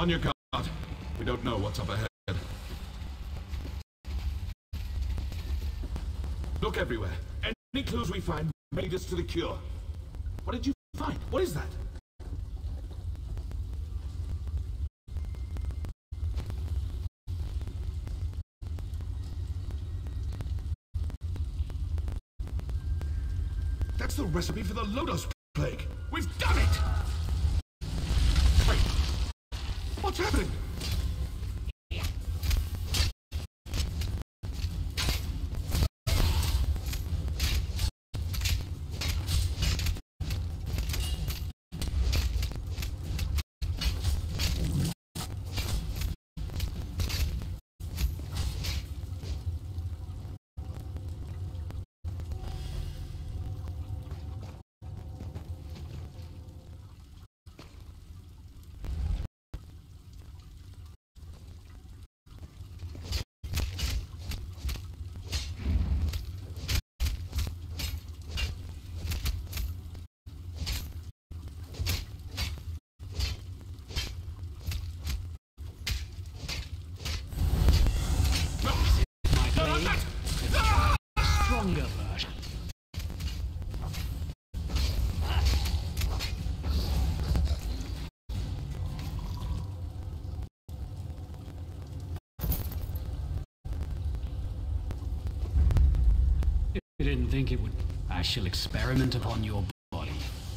On your guard. We don't know what's up ahead. Look everywhere. Any clues we find may lead us to the cure. What did you find? What is that? That's the recipe for the Lodos Plague. We've done it! Wait. What's happening? Stronger version. You didn't think it would... I shall experiment upon your body.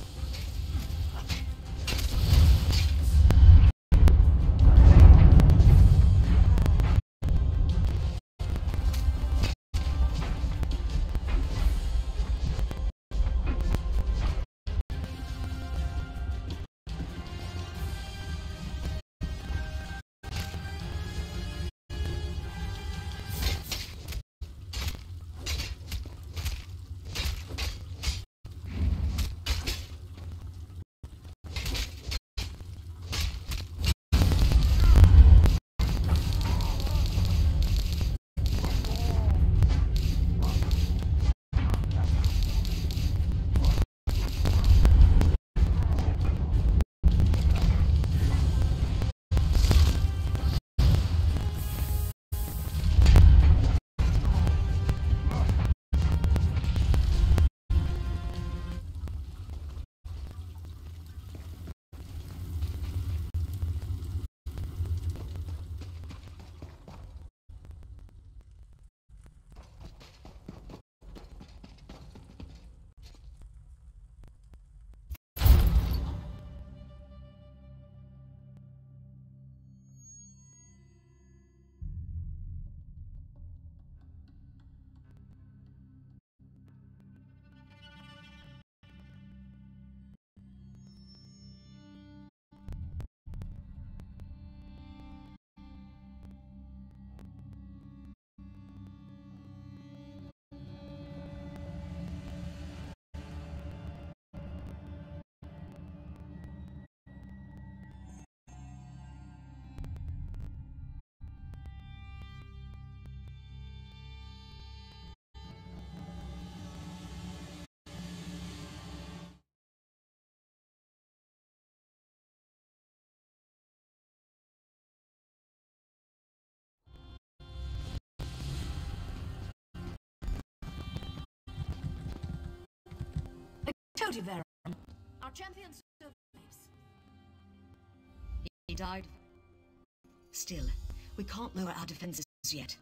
Told you, Verum. Our champion survives. He died. Still, we can't lower our defenses yet.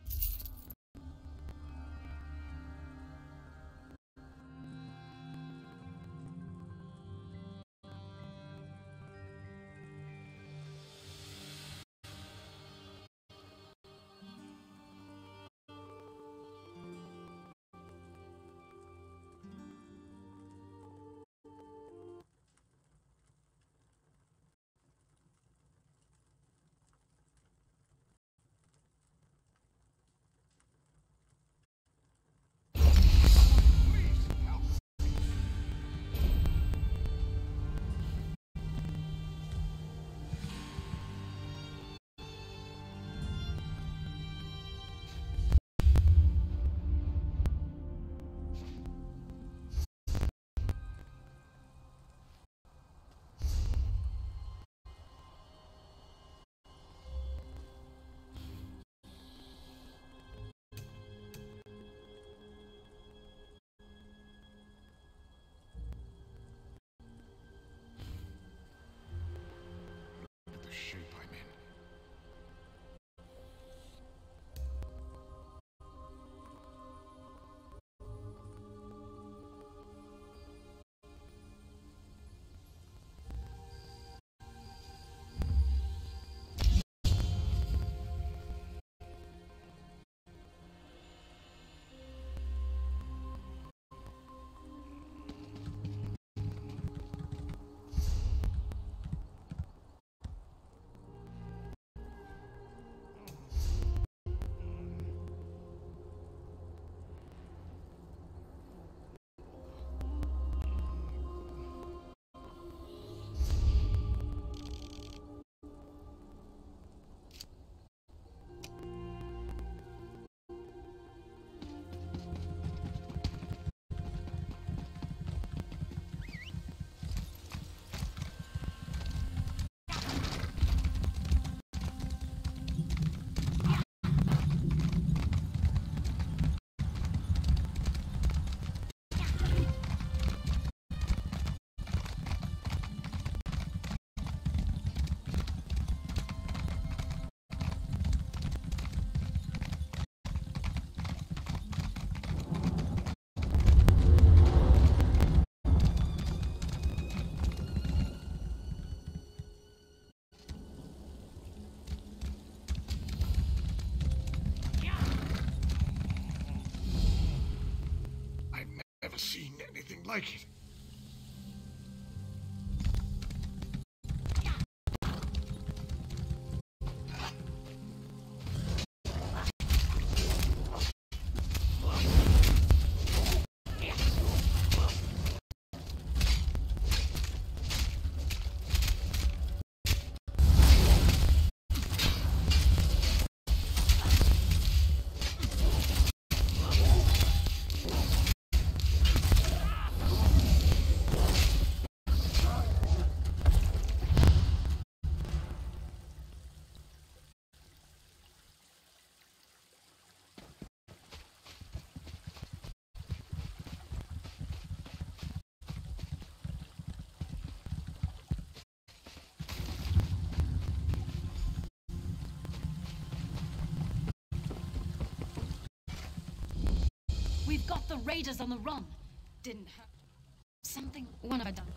like it. We've got the raiders on the run. Didn't have something. What have I done?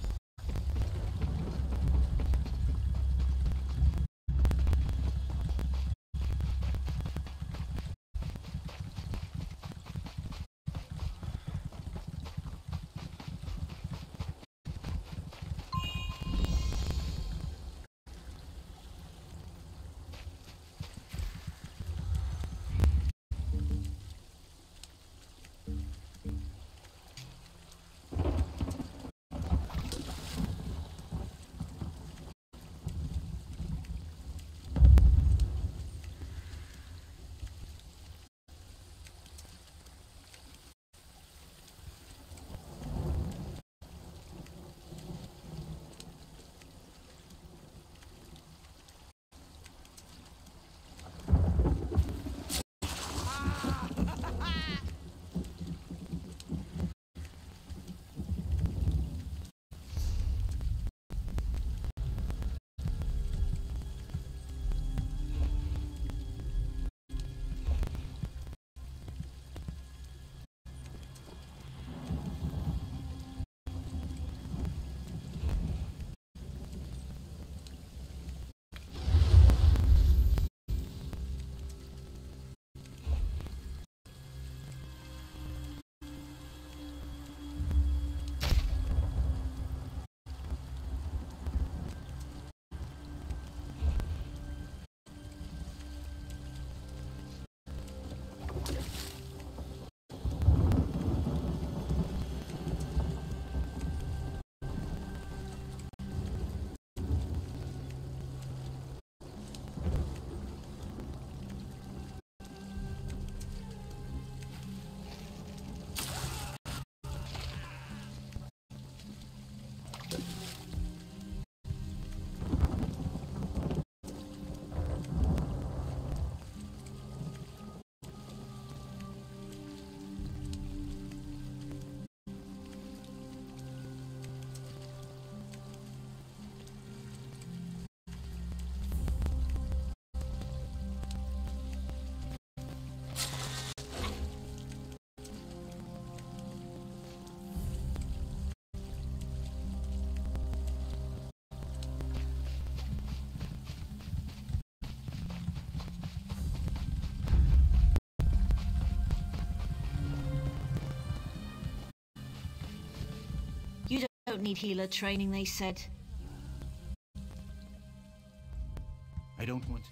You don't need healer training, they said. I don't want to.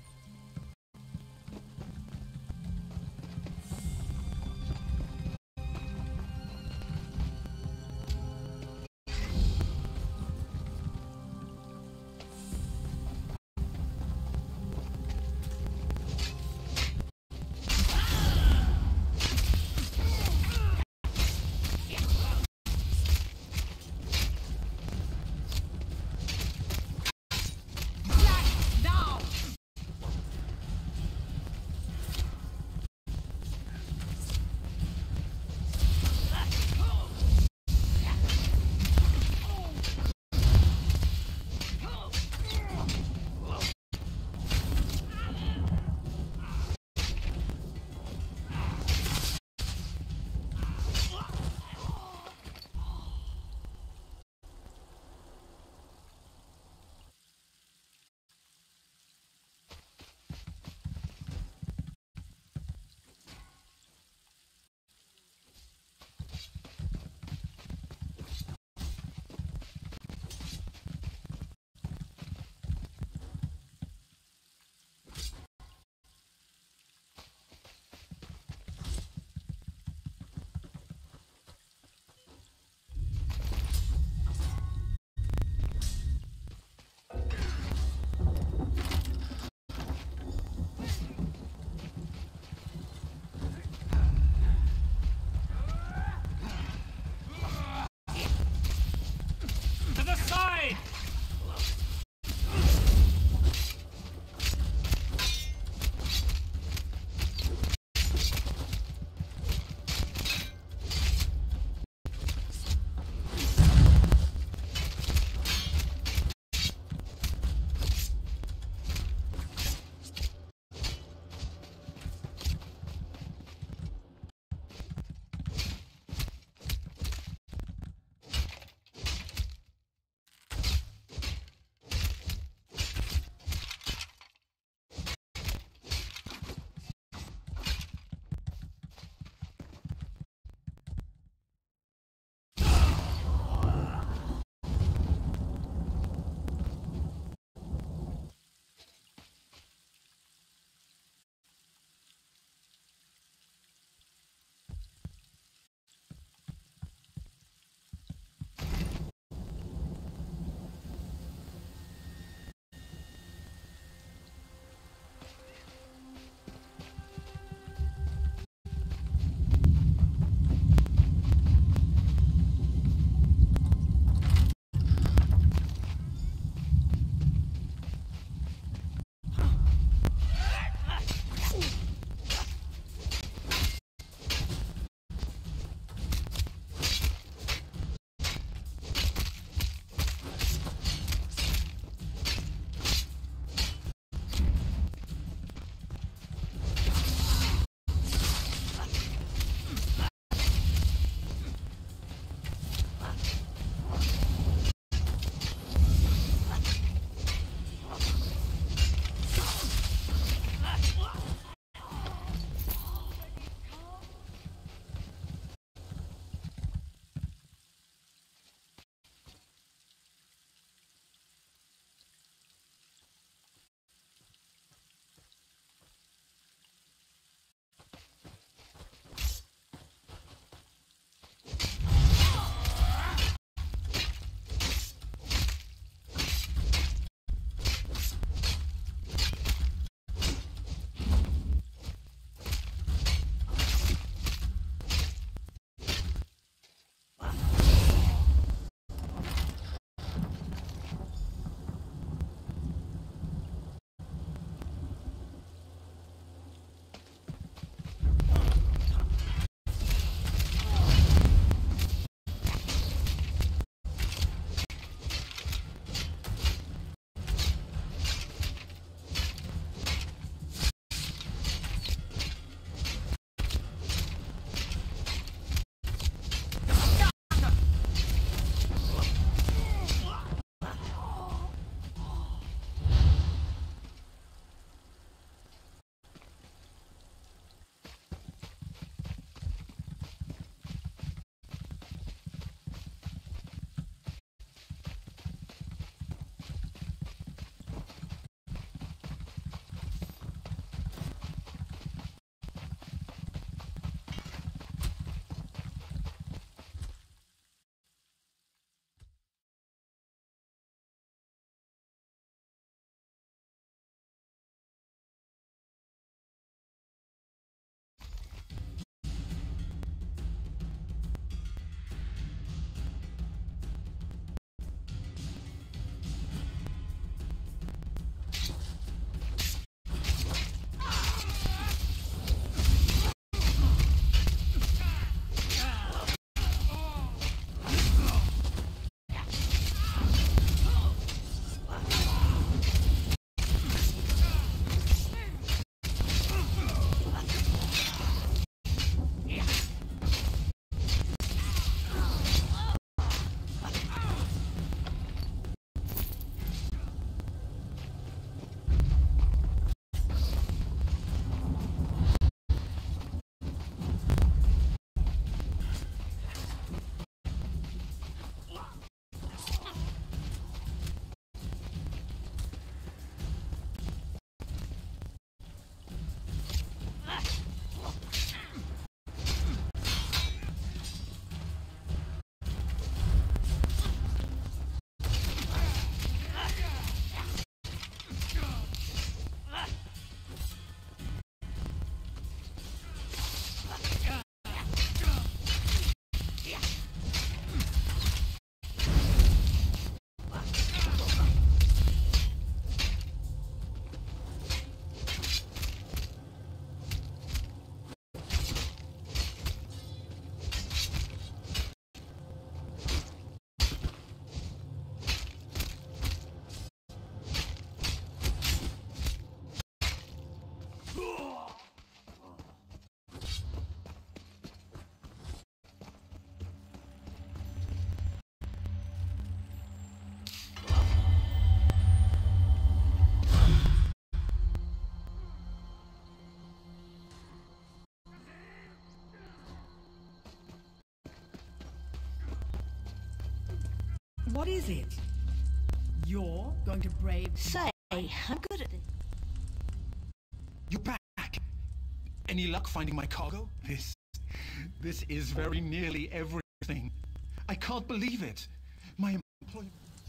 What is it? You're going to brave... Say, I'm good at this. You're back. Any luck finding my cargo? This is very nearly everything. I can't believe it. My employer...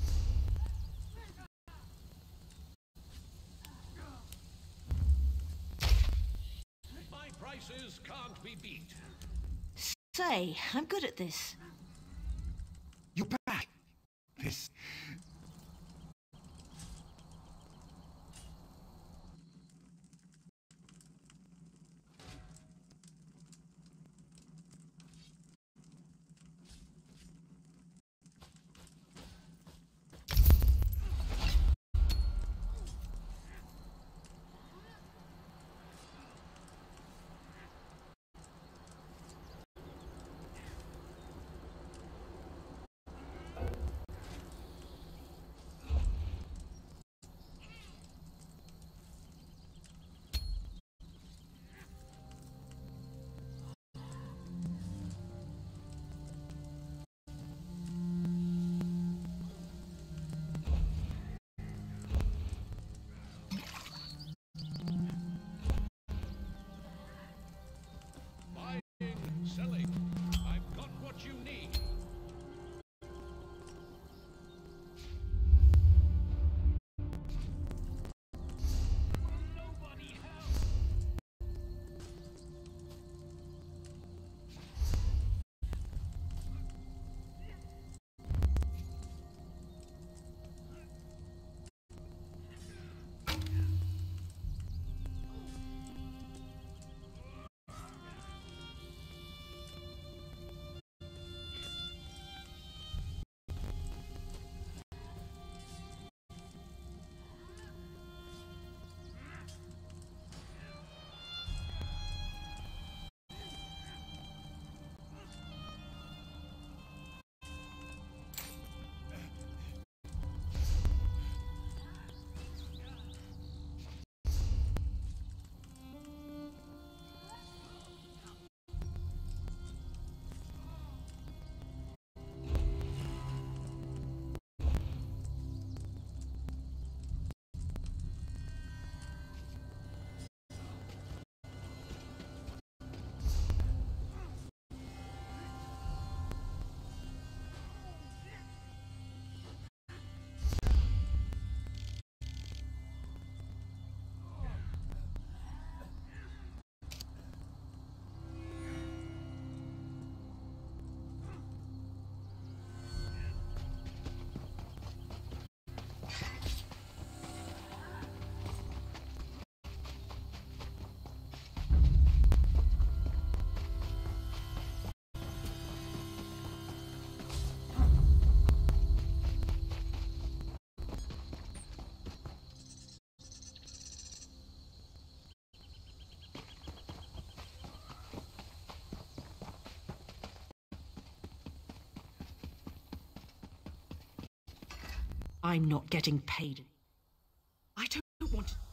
My prices can't be beat. Say, I'm good at this. You're back. This... Selling. I've got what you need. Nobody help. I'm not getting paid. I don't want to...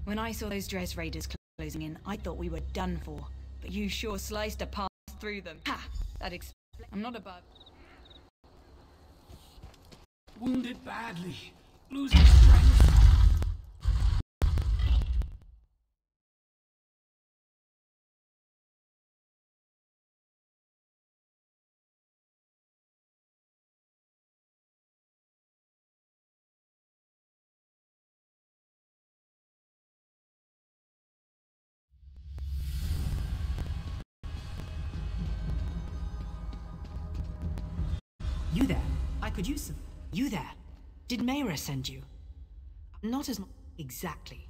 When I saw those dress raiders closing in, I thought we were done for. But you sure sliced a path through them. Ha! That explains. I'm not above. Wounded badly. Losing strength. You there? I could use some. You there? Did Mayra send you? Not as much. Exactly.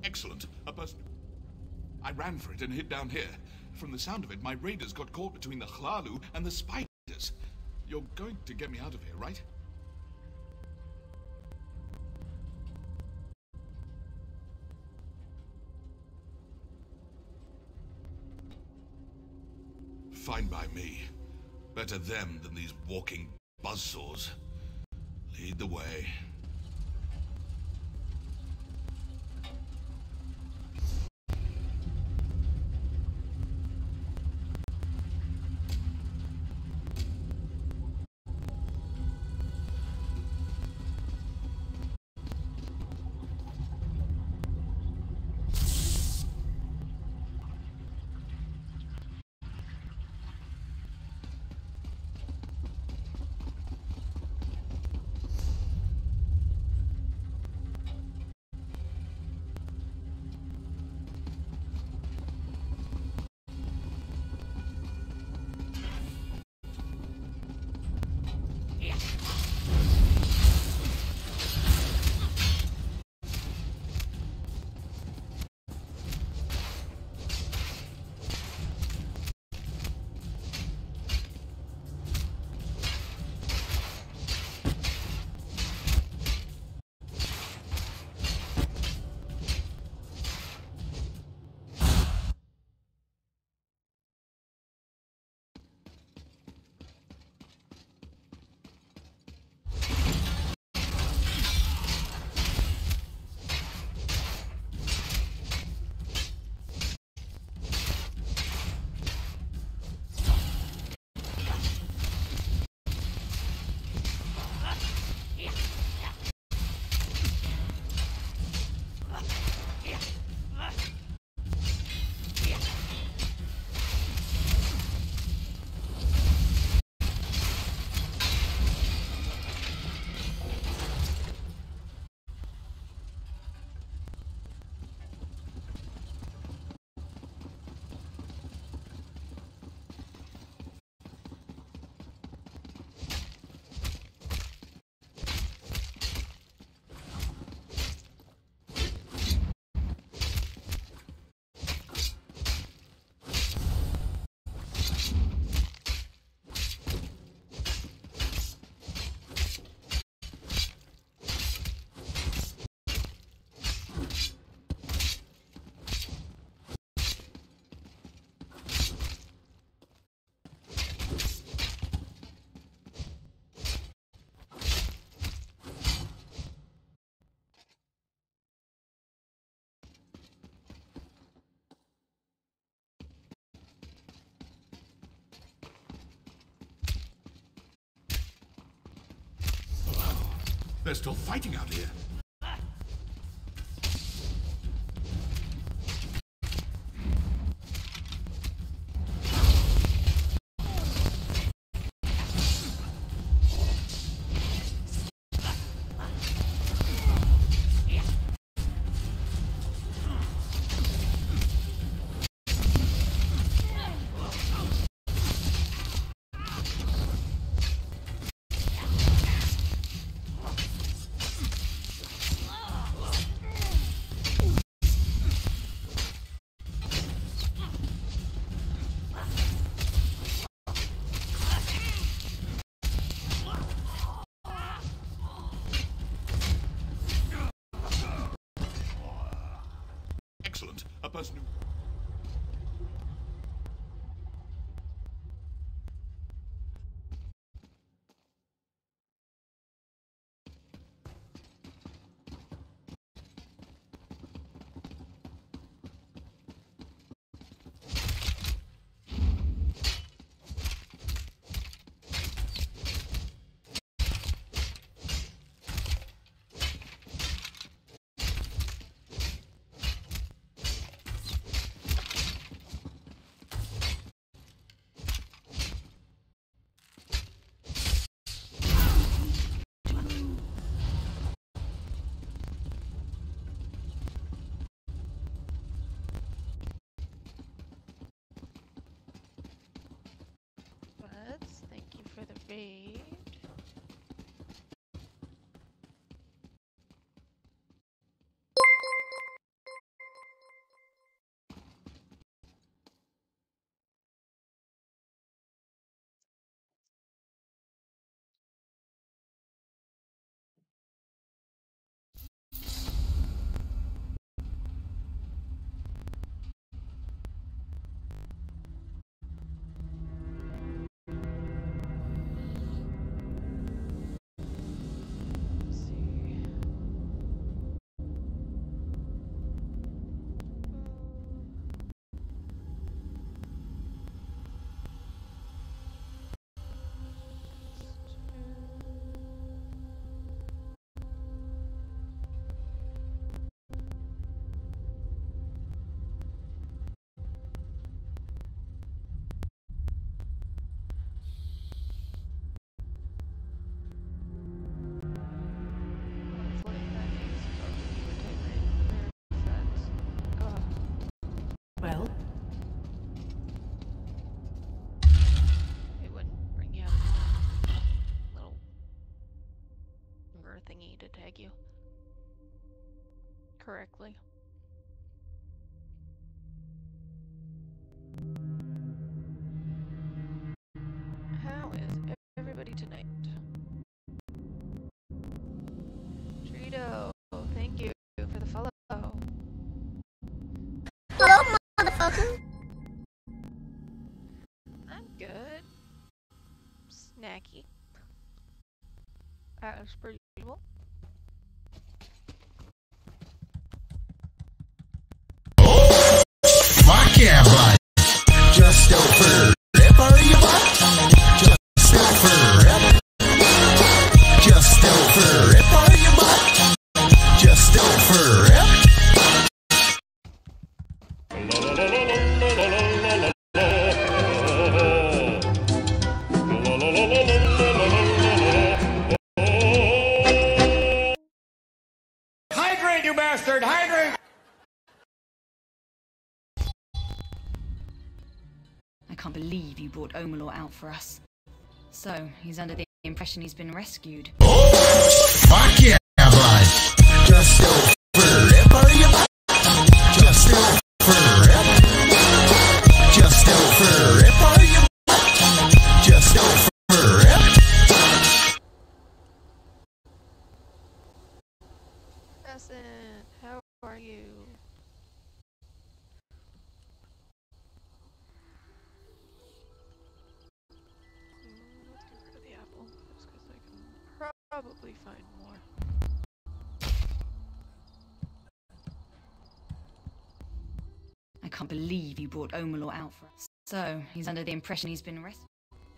Excellent. A person... I ran for it and hid down here. From the sound of it, my raiders got caught between the Hlaalu and the spiders. You're going to get me out of here, right? Fine by me. Better them than these walking buzzsaws. Lead the way. They're still fighting out here. Excellent. A person who... Thank you for the raid. thingy to tag you correctly. How is everybody tonight? Trito, thank you for the follow. Hello, motherfucker. I'm good. Snacky. As per usual. Fuck yeah, bud. Just over. Rip are you butt? Just over. Rip. Just over. Rip are you butt? Just over. Rip. Hydrate, you bastard! Hydrate! I can't believe you brought Omalor out for us. So, he's under the impression he's been rescued. Fuck yeah, bud. Just over. Rip are you butt? Just over. Rip. Just over. Rip are you butt? Just over. Rip. Crescent, how are you? Let's get rid of the apple, just because I can probably find more. I can't believe you brought Omalor out for us. So, he's under the impression he's been rescued.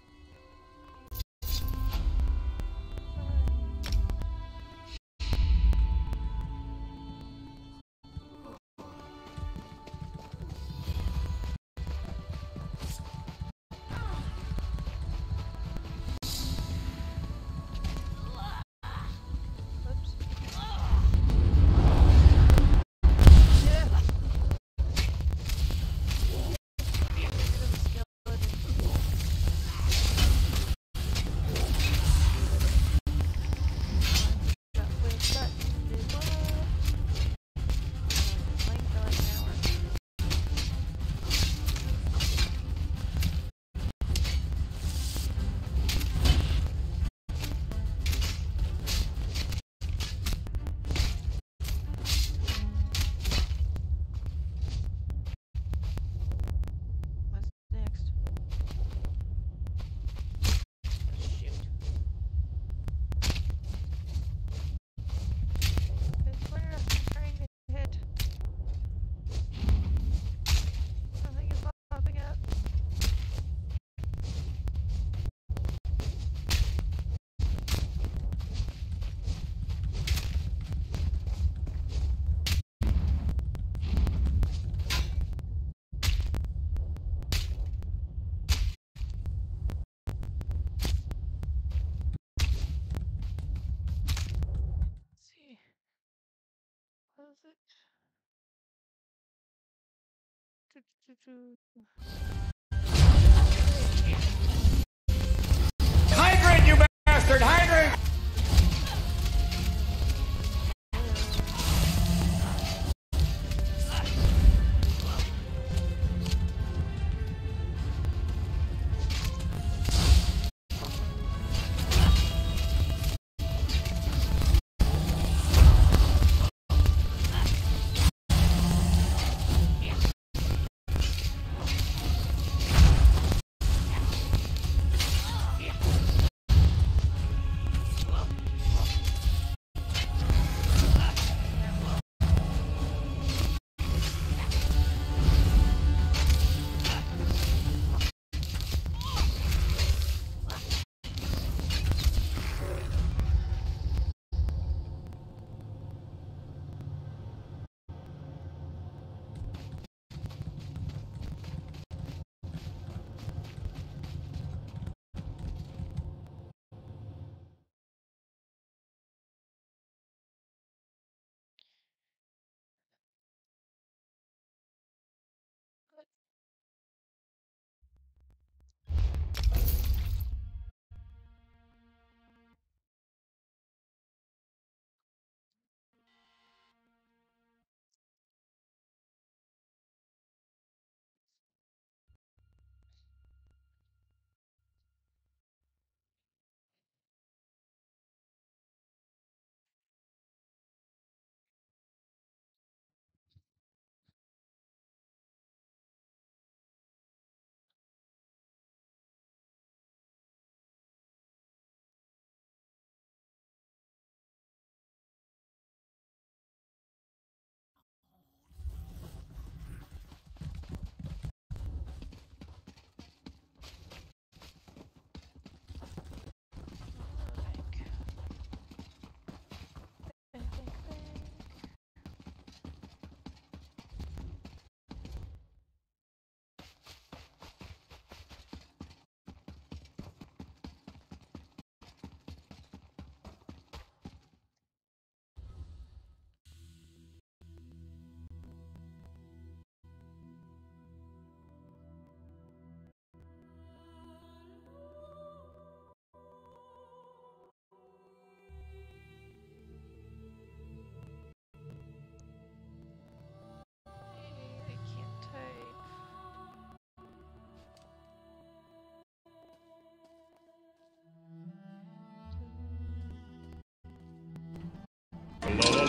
Hydrate, you bastard! Hydrate!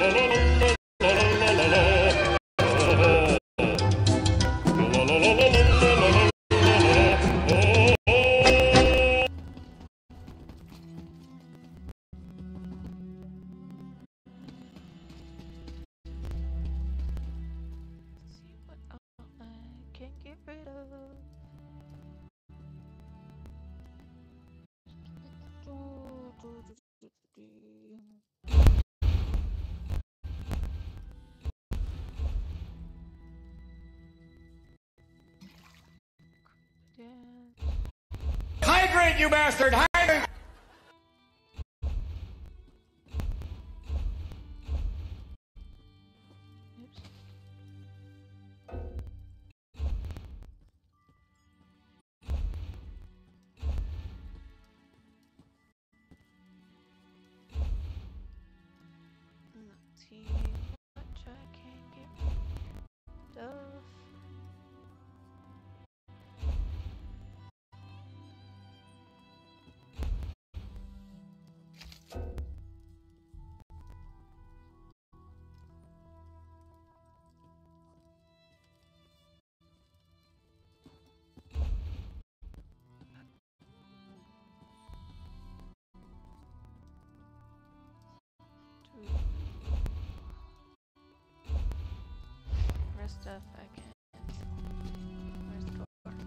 Hydrant, you bastard! Hydrant! Let's see what I can get rid of. Rest stuff I can. Where's the door?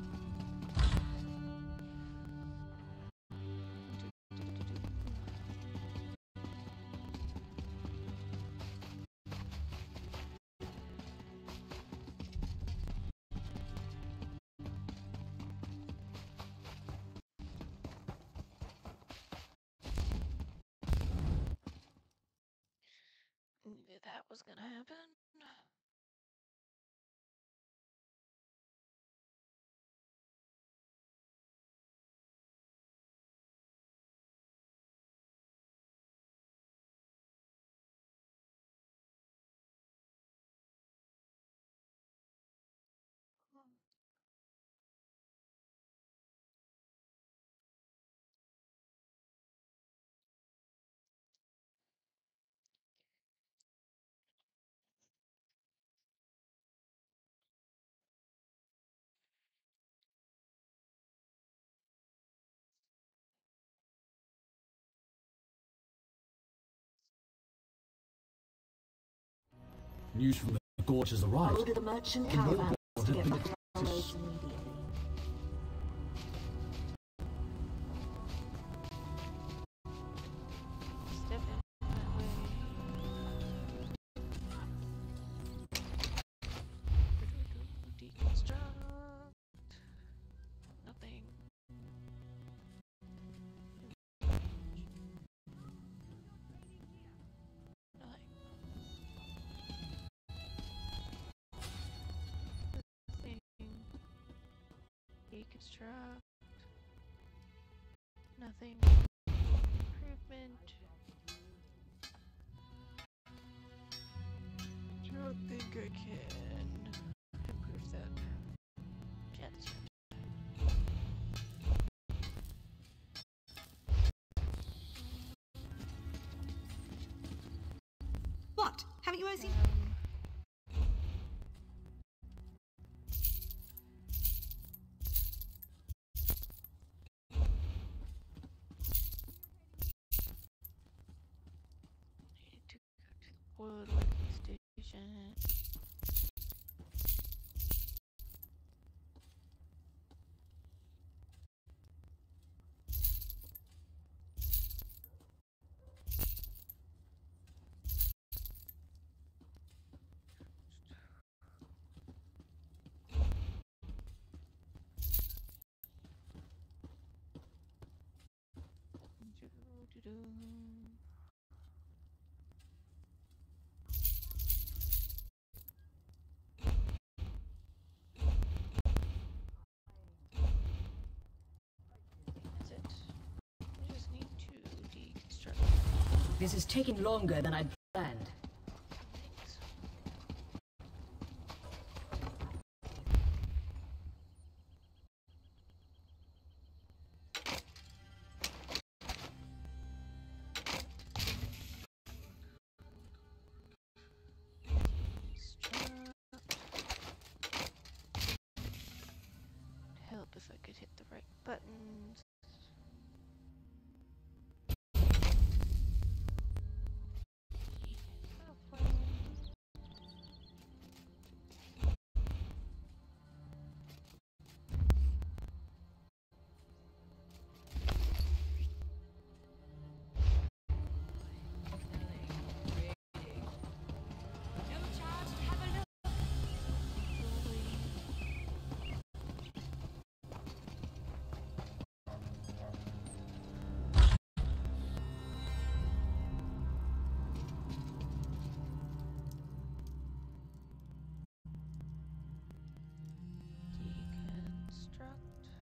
Knew that was gonna happen. News from the gorge has arrived. Go to the merchant caravan to get back to our loads immediately. Step in that way. Deconstruct. Nothing. Deconstruct. Nothing. Improvement. Don't think I can improve that. Jets. What? Haven't you seen? Woodworking station. That's it. I just need to deconstruct. This is taking longer than I planned. construct.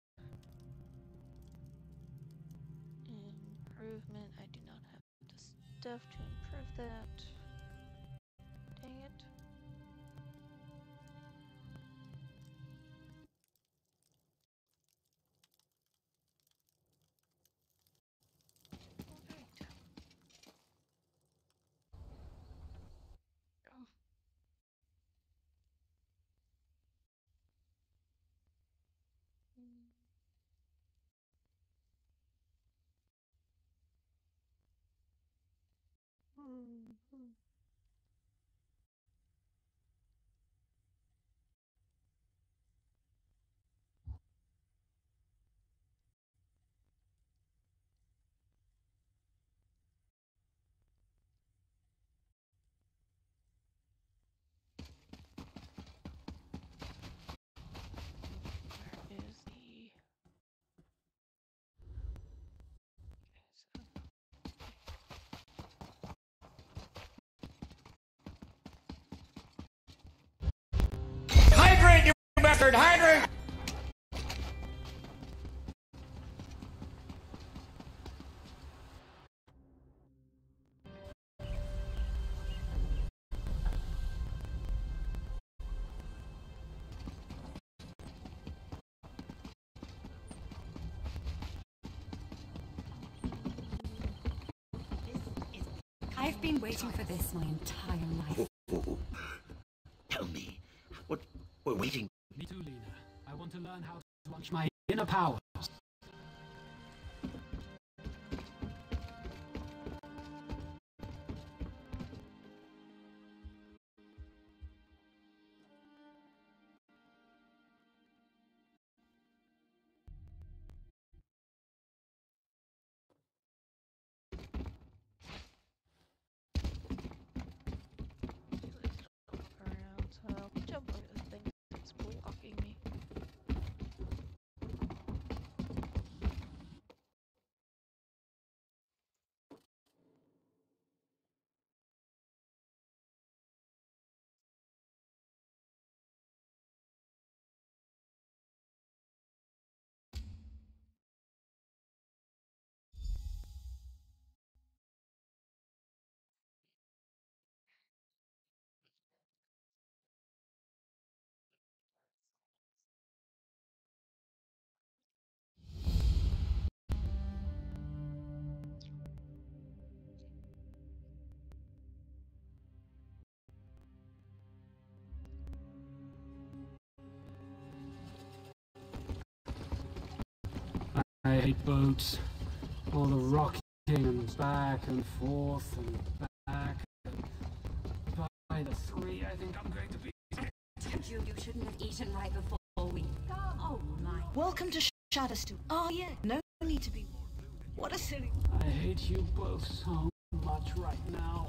Improvement. I do not have the stuff to improve that. Dang it. Hydrate, you bastard! Hydrate! I've been waiting for this my entire life. Tell me, what we're waiting. Me too, Lena. I want to learn how to launch my inner powers. Jump over this thing. It's blocking me. I hate boats. All the rocking and back and forth and back. By the 3, I think I'm going to be. You shouldn't have eaten right before we. Oh my. Welcome to Shadowstone. Oh yeah, no need to be. What a silly. I hate you both so much right now.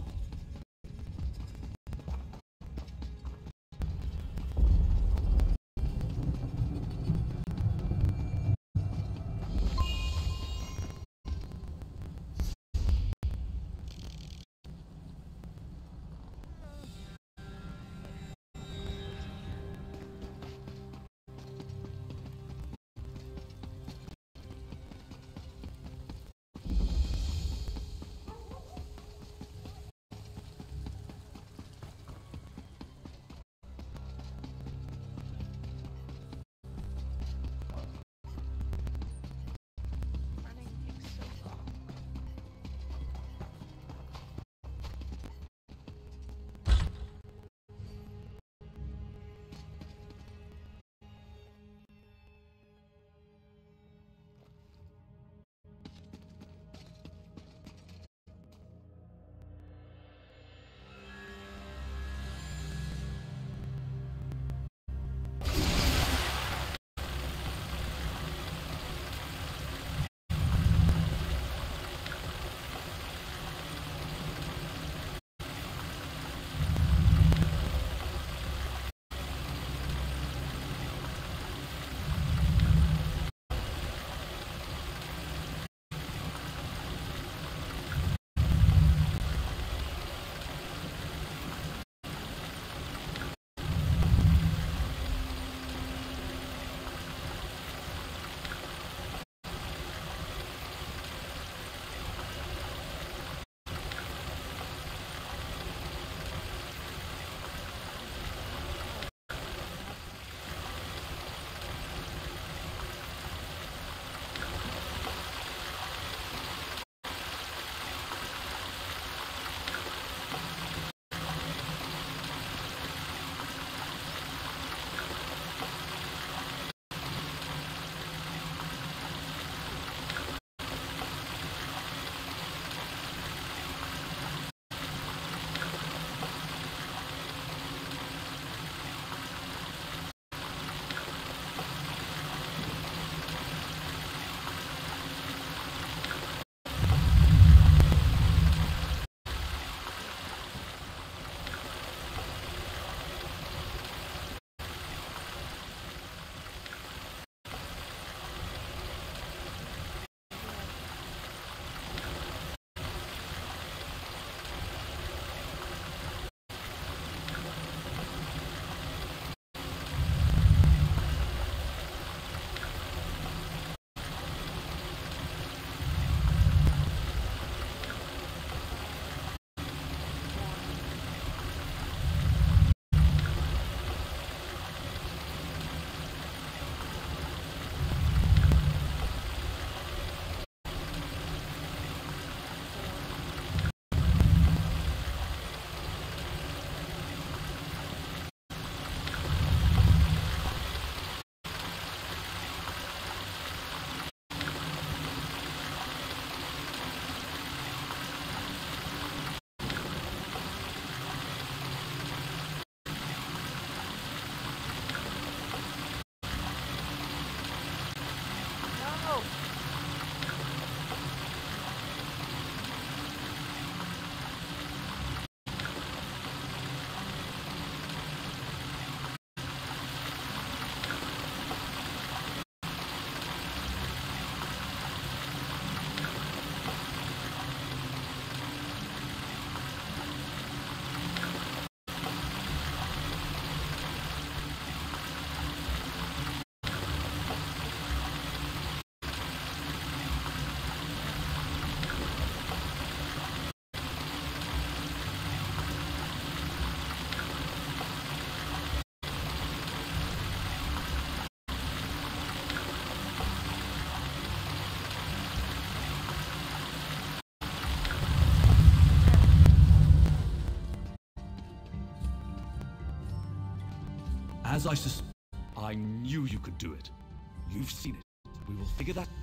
As I knew you could do it. You've seen it. We will figure that.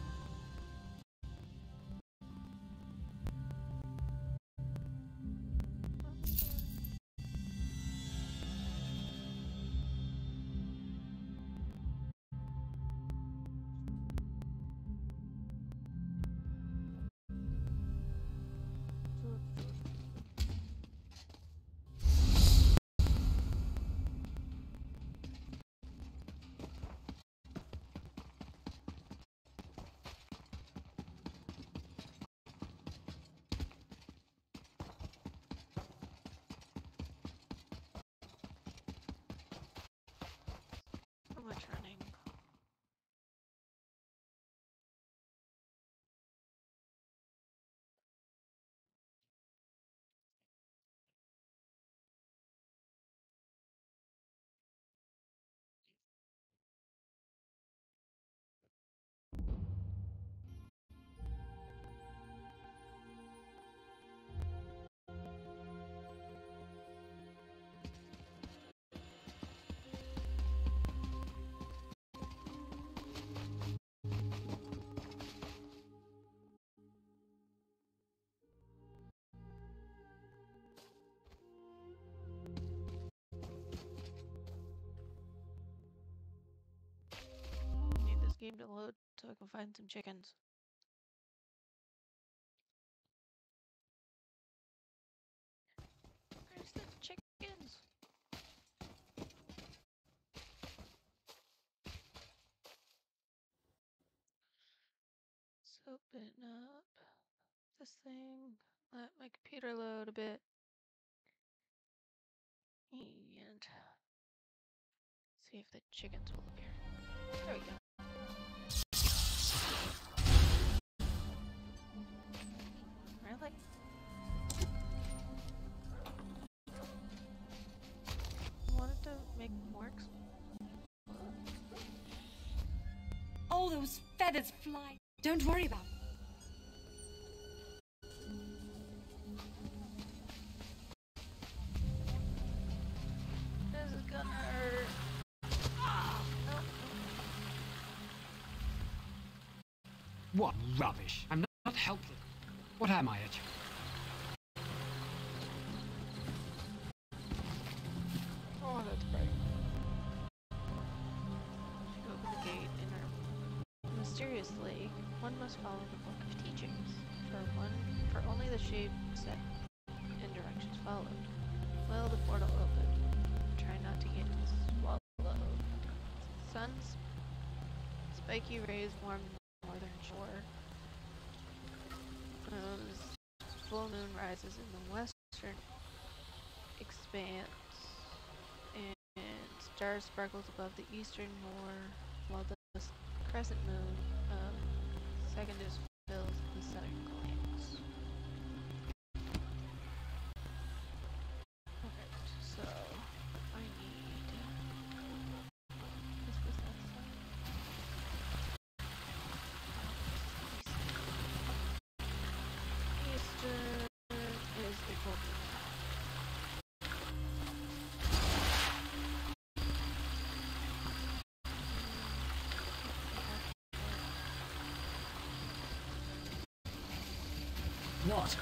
So much running. Need this game to load so I can find some chickens. Where's the chickens? Let's open up this thing. Let my computer load a bit. And see if the chickens will appear. There we go. Really? I wanted to make more All those feathers fly. Don't worry about it. This is gonna hurt. What rubbish! I'm not helpless. What am I at? Oh, that's bright. To open the gate in our mysterious lake, one must follow the book of teachings. For only the shape set and directions followed. Well, the portal opened. Try not to get swallowed. Sun's spiky rays warm the northern shore. Full moon rises in the western expanse, and stars sparkles above the eastern moor, while the crescent moon secondus fills the southern glades. Alright, so I need this was that side. Eastern is the full moon. What?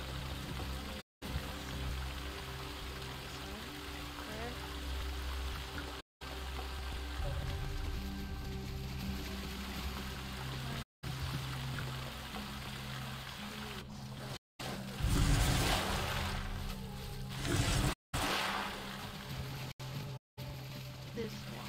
This one.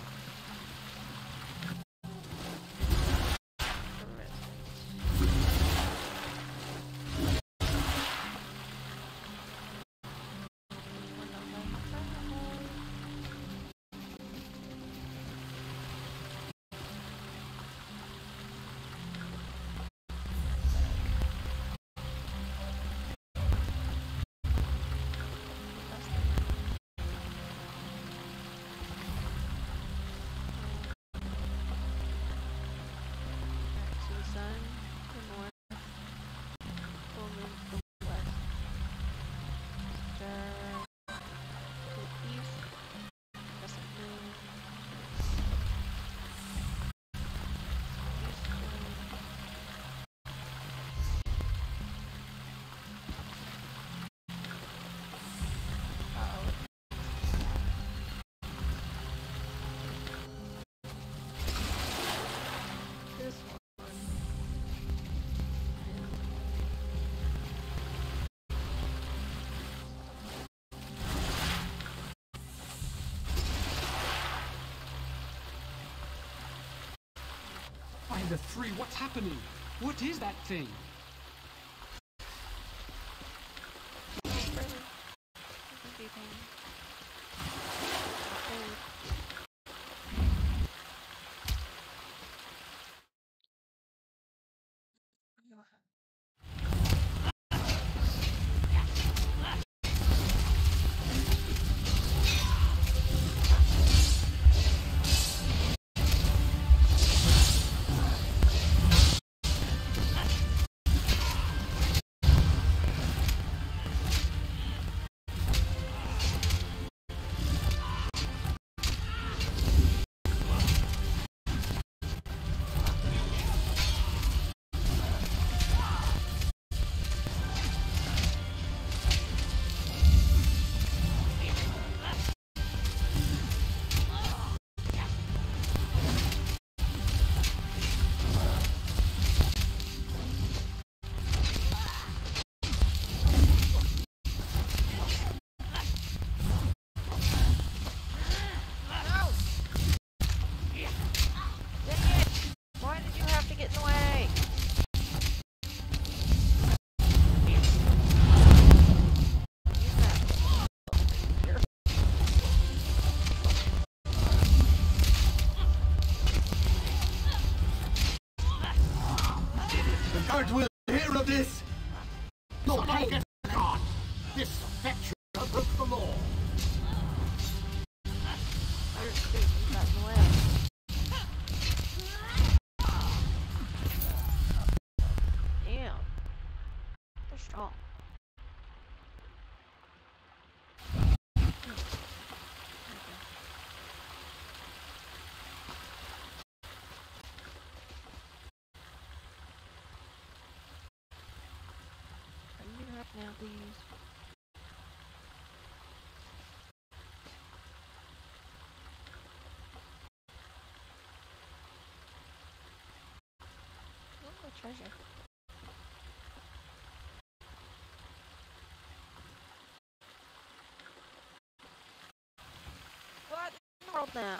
the three, what's happening? What is that thing? Guards will hear of this! No pagan god! This Vetra broke the law! Damn. They're strong. Now, please. Oh, a treasure. What in the world now?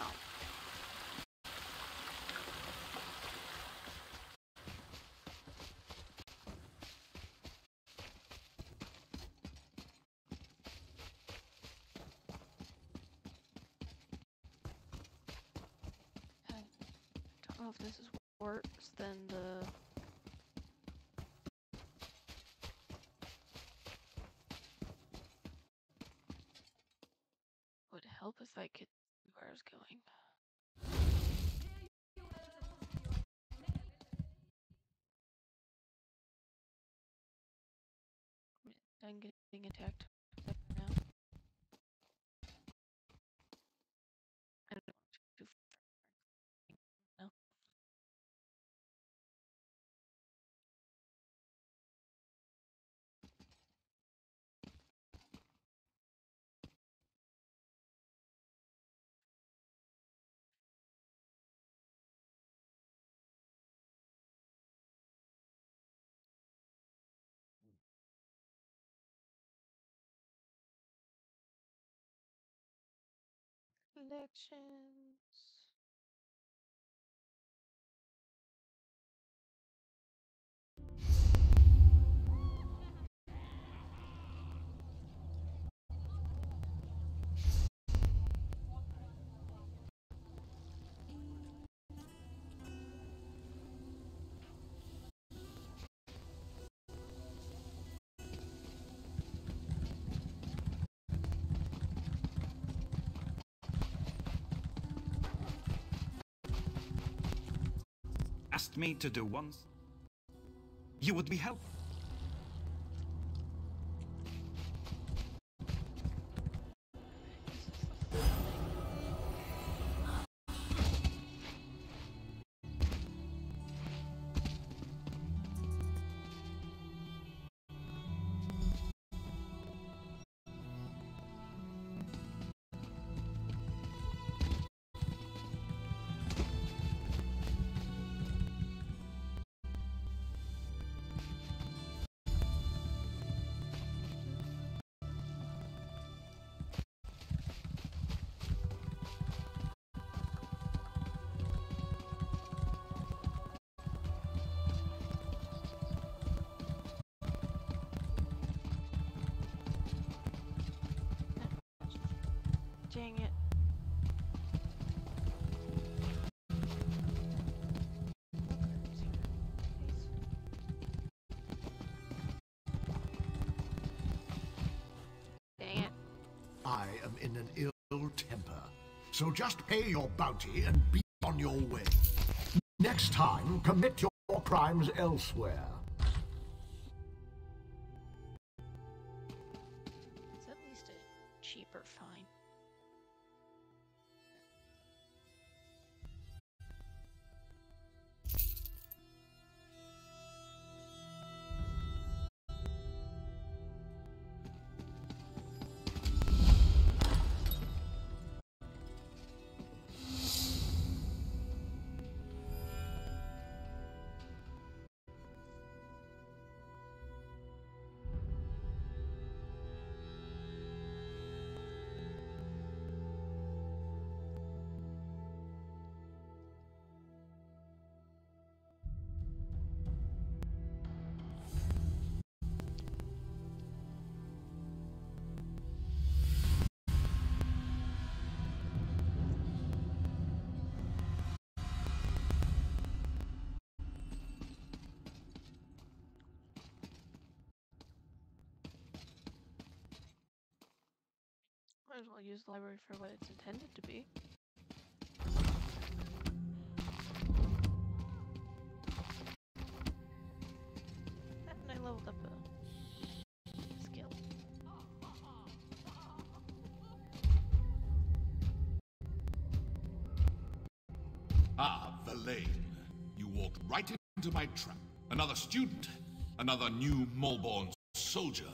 I don't know if this is worse than the... Would help if I could see where I was going. I'm getting attacked now. I don't know what to do. No. Collections. Asked me to do once, you would be helpful. I am in an ill temper. So just pay your bounty and be on your way. Next time, commit your crimes elsewhere. It's at least a cheaper fine. Might as well use the library for what it's intended to be. And I leveled up a skill. Ah, Verlaine. You walked right into my trap. Another student. Another new Malborn soldier.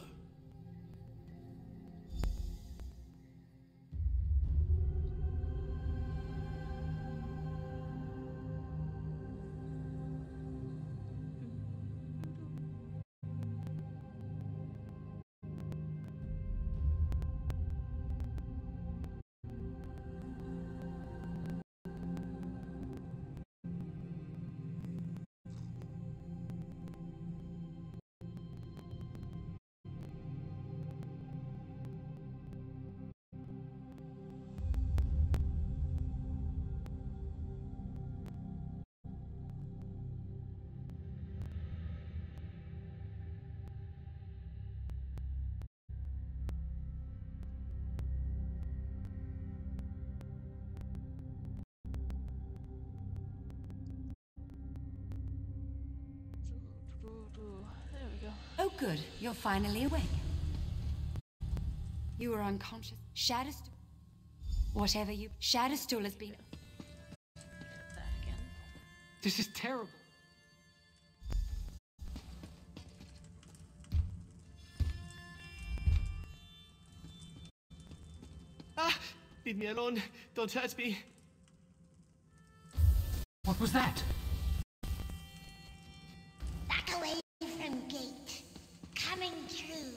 There we go. Oh, good. You're finally awake. You were unconscious. Shadowstool. Whatever you... Shadowstool has been... That again. This is terrible. Ah! Leave me alone. Don't hurt me. What was that? Back away from gate. Coming through.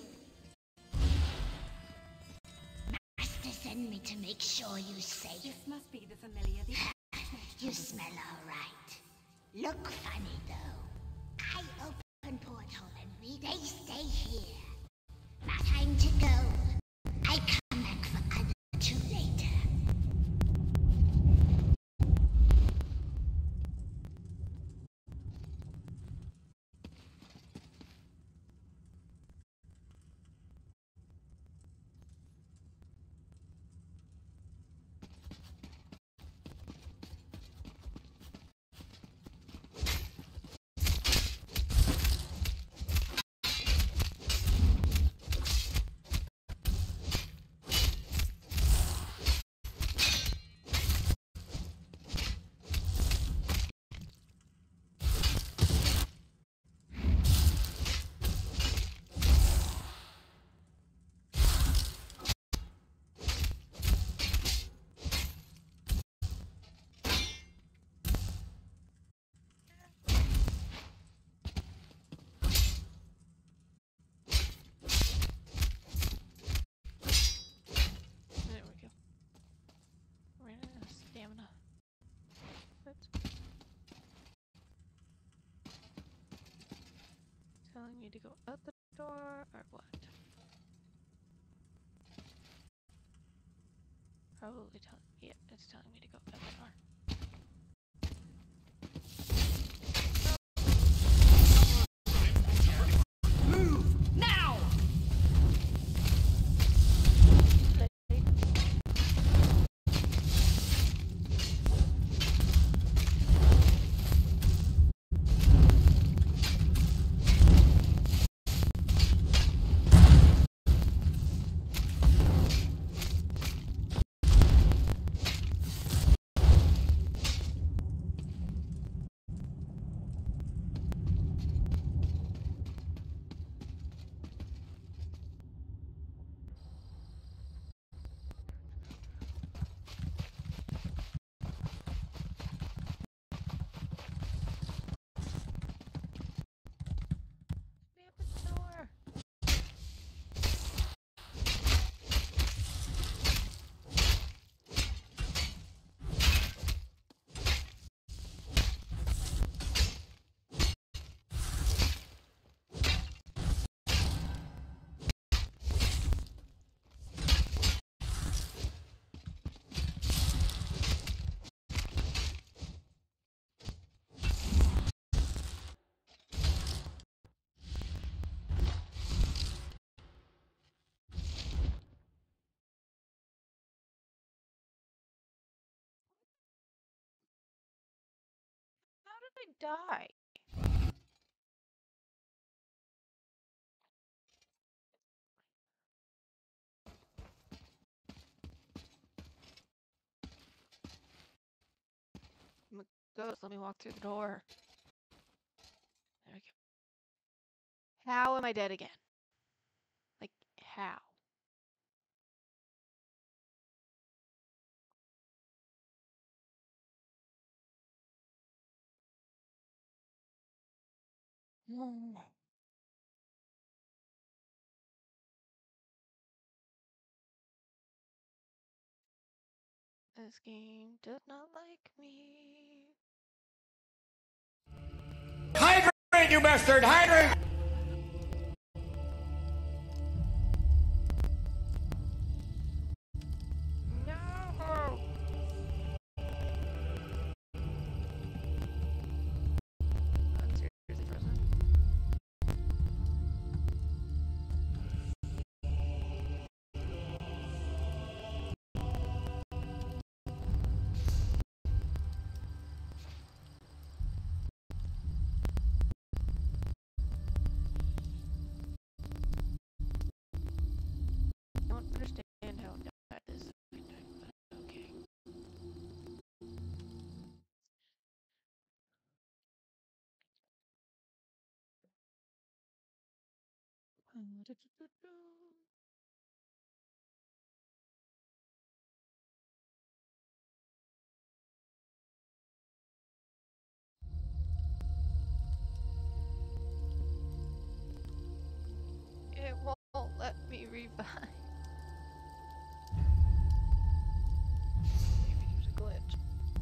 Master sent me to make sure you're safe. This must be the familiar... You smell alright. Look funny though. I open portal and they stay here. Now time to go. I come back for other two later. Telling me to go out the door, or what? Probably yeah, it's telling me to go out the door. Move! Now! Lady. did I die? I'm a ghost. Let me walk through the door. There we go. How am I dead again? Like, how? This game does not like me. Hydrate, you bastard! Hydrate! No! I'm seriously frozen. I don't understand how bad this is, but okay. It won't let me revive. Maybe there's a glitch.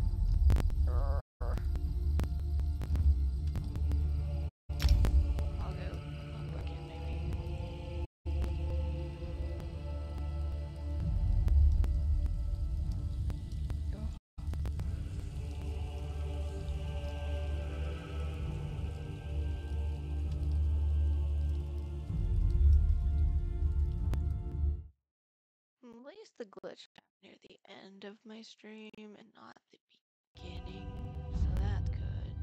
I'll go back in maybe. At least the glitch happened near the end of my stream and not the beginning, so that's good.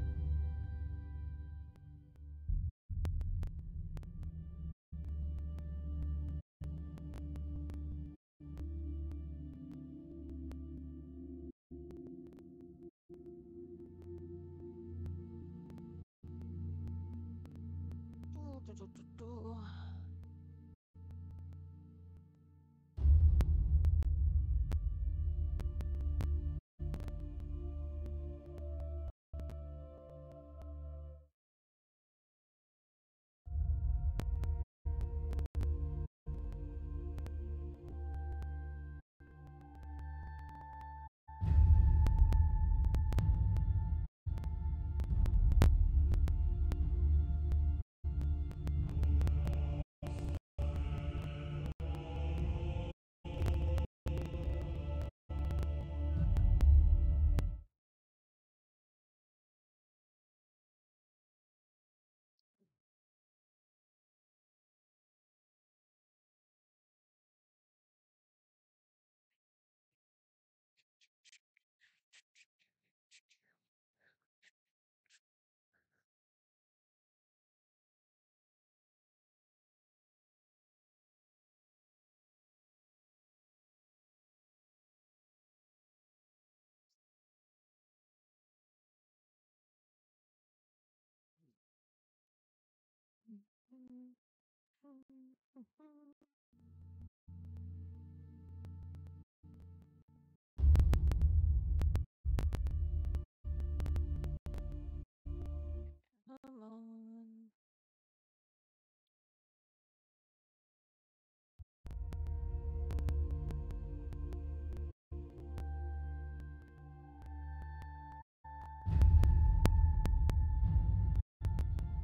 Come on.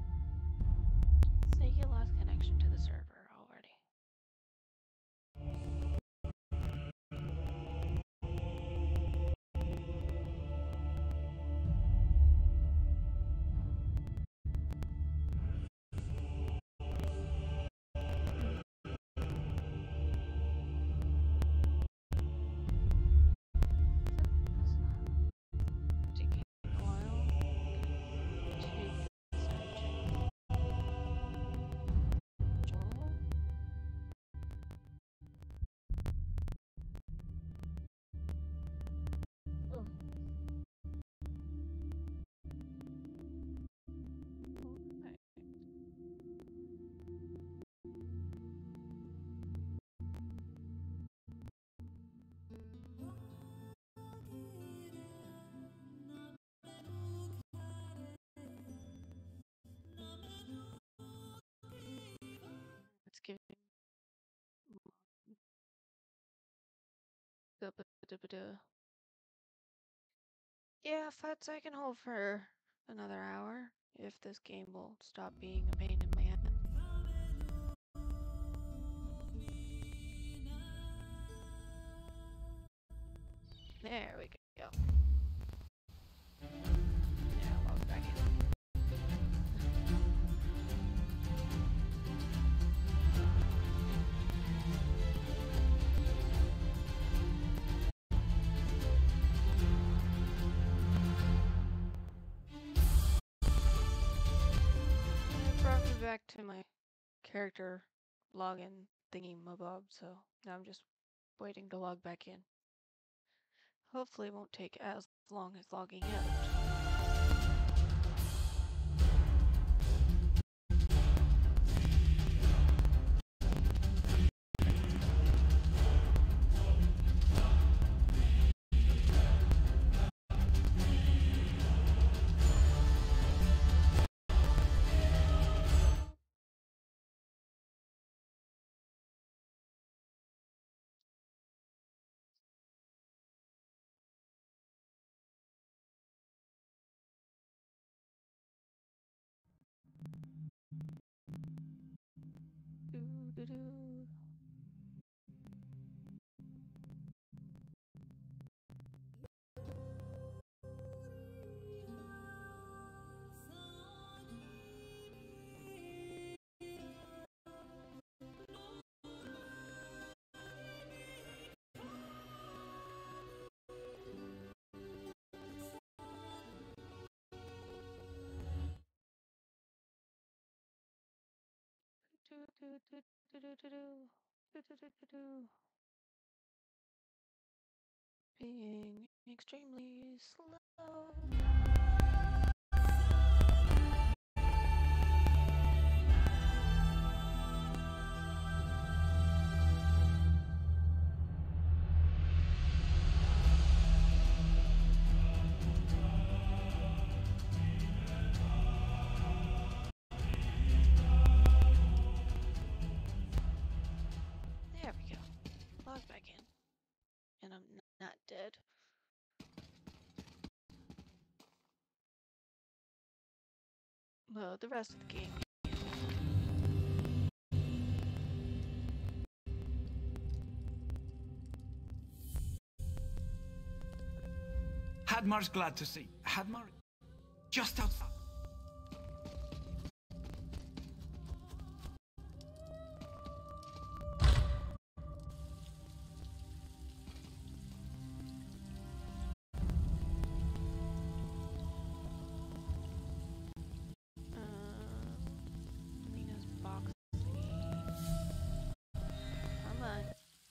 Say you lost connection to the server already. giving. Yeah, Fats, I can hold for another hour if this game will stop being a pain in my ass. There we go. Now log back in. Brought me back to my character login thingy mabob, so now I'm just waiting to log back in. Hopefully it won't take as long as logging out. Doo-doo-doo. Being extremely slow. There we go. Log back in. And I'm not dead. Well, the rest of the game. Hadmar's glad to see. Hadmar, just outside. Nina's box thingy. Come on.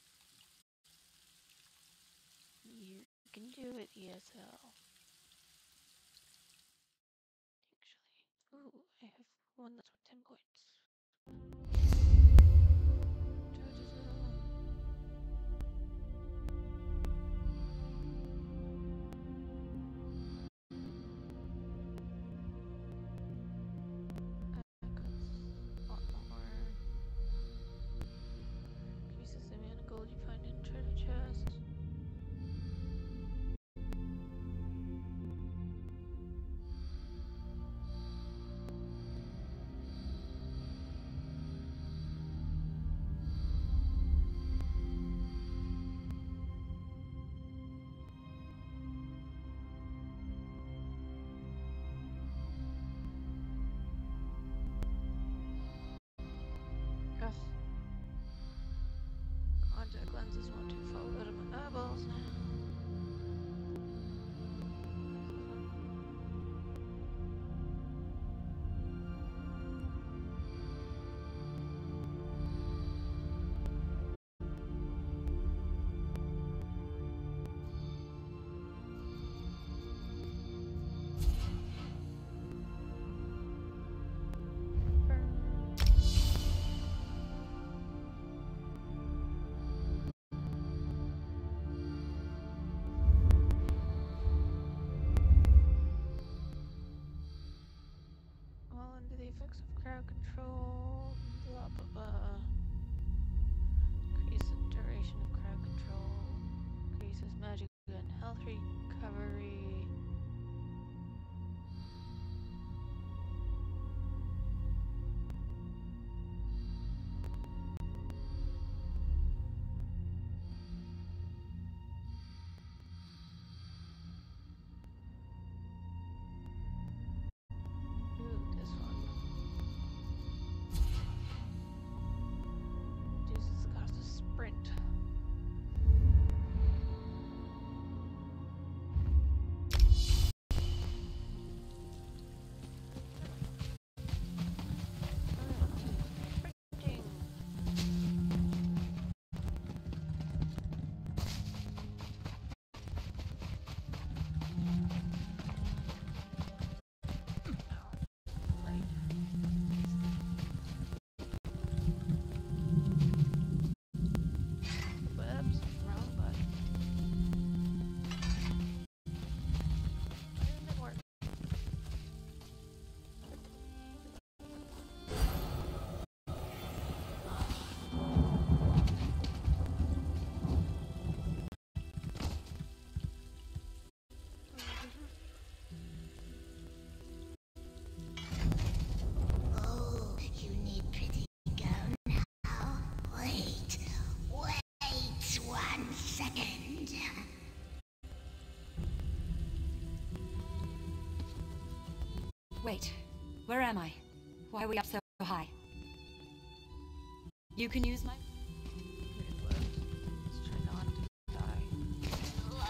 You can do it, ESL. Actually. Ooh, I have one that's worth 10 points. Increases the amount of gold you find in treasure chests. Wait, where am I? Why are we up so high? You can use my... Let's try not to die.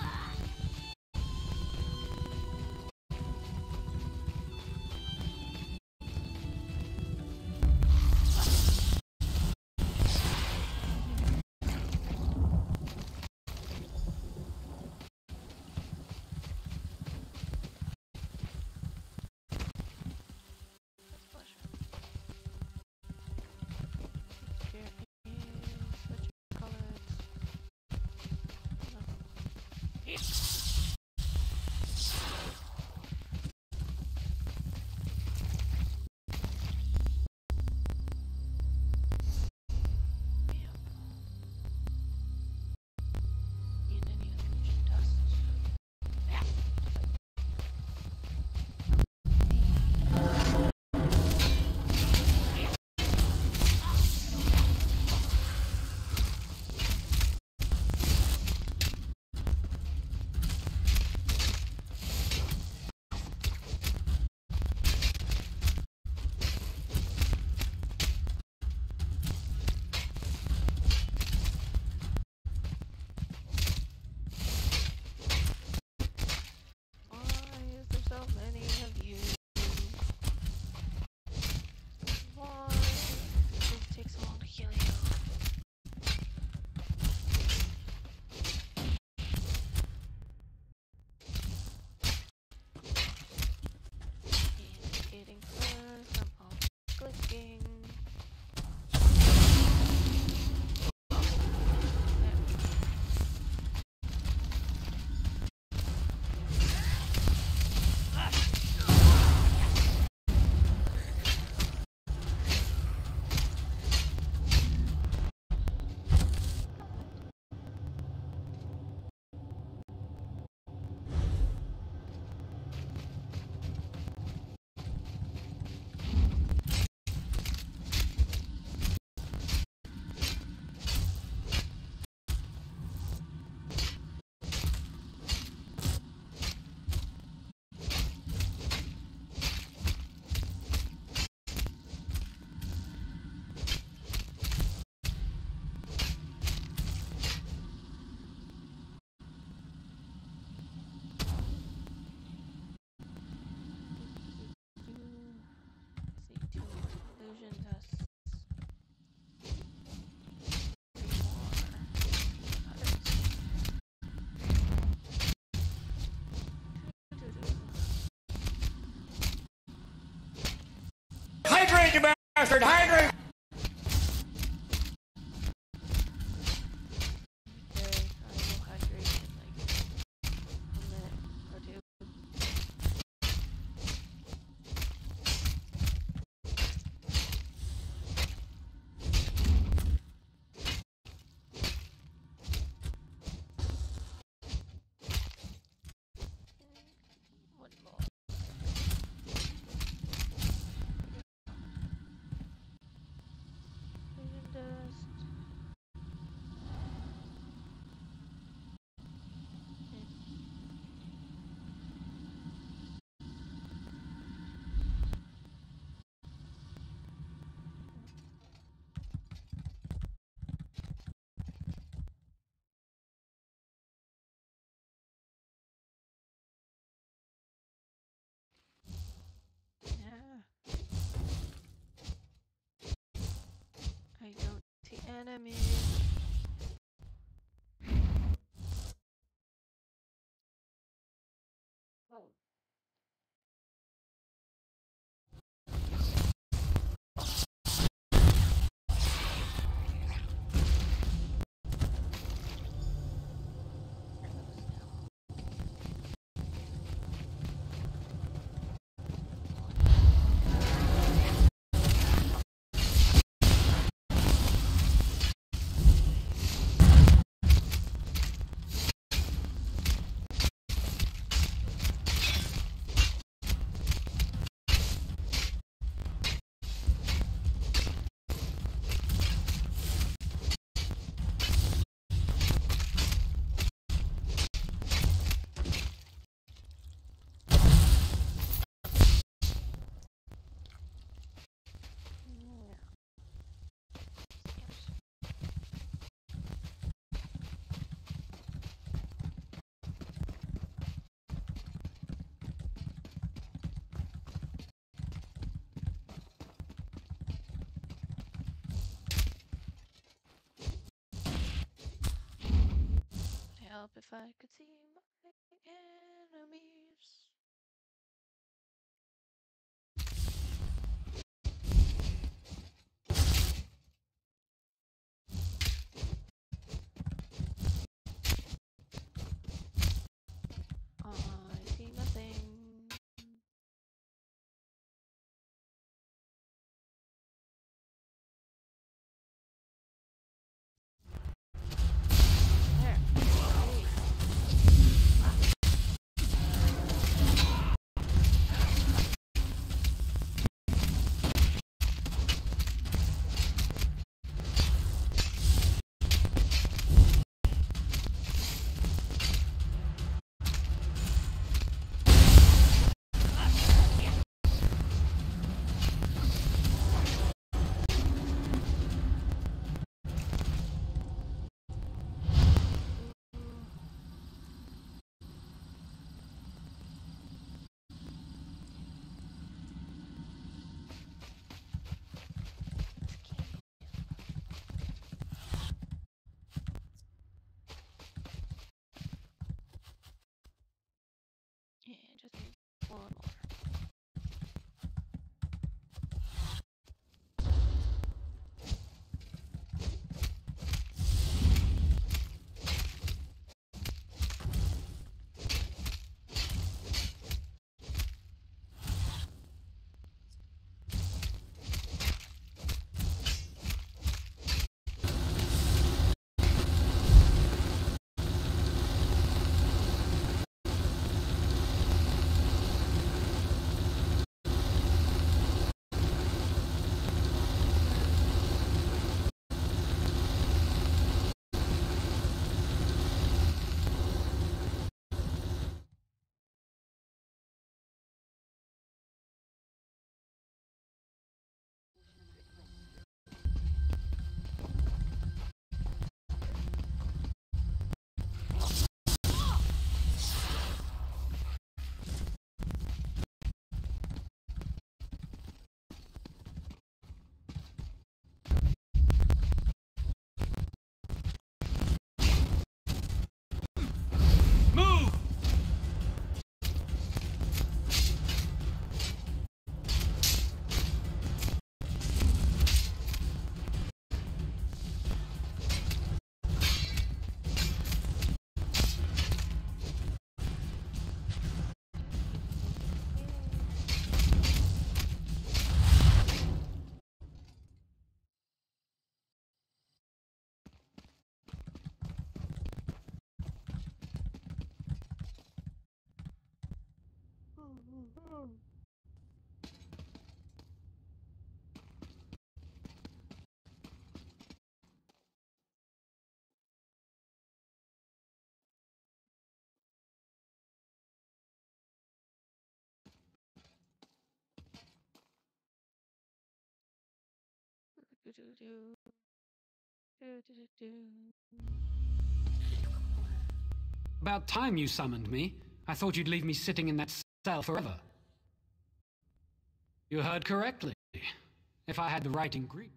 Hydrate, you bastard! Hydrate! I don't see enemies. help if I could see my enemies. I see nothing. There. Great. Yeah, just need one more. About time you summoned me. I thought you'd leave me sitting in that cell forever. You heard correctly. If I had the right ingredient.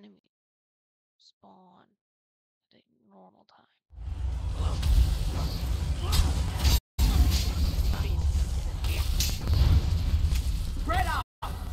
enemies spawn at a normal time. Spread out!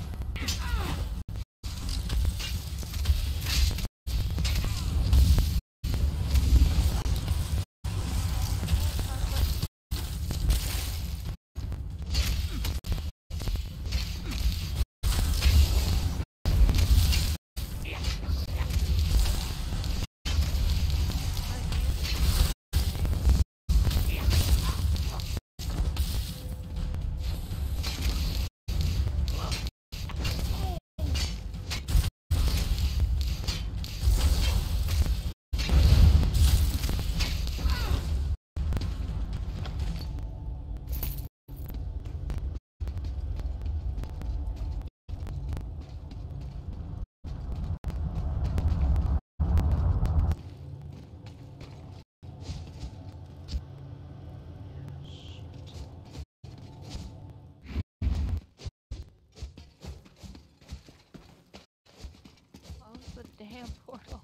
The damn portals.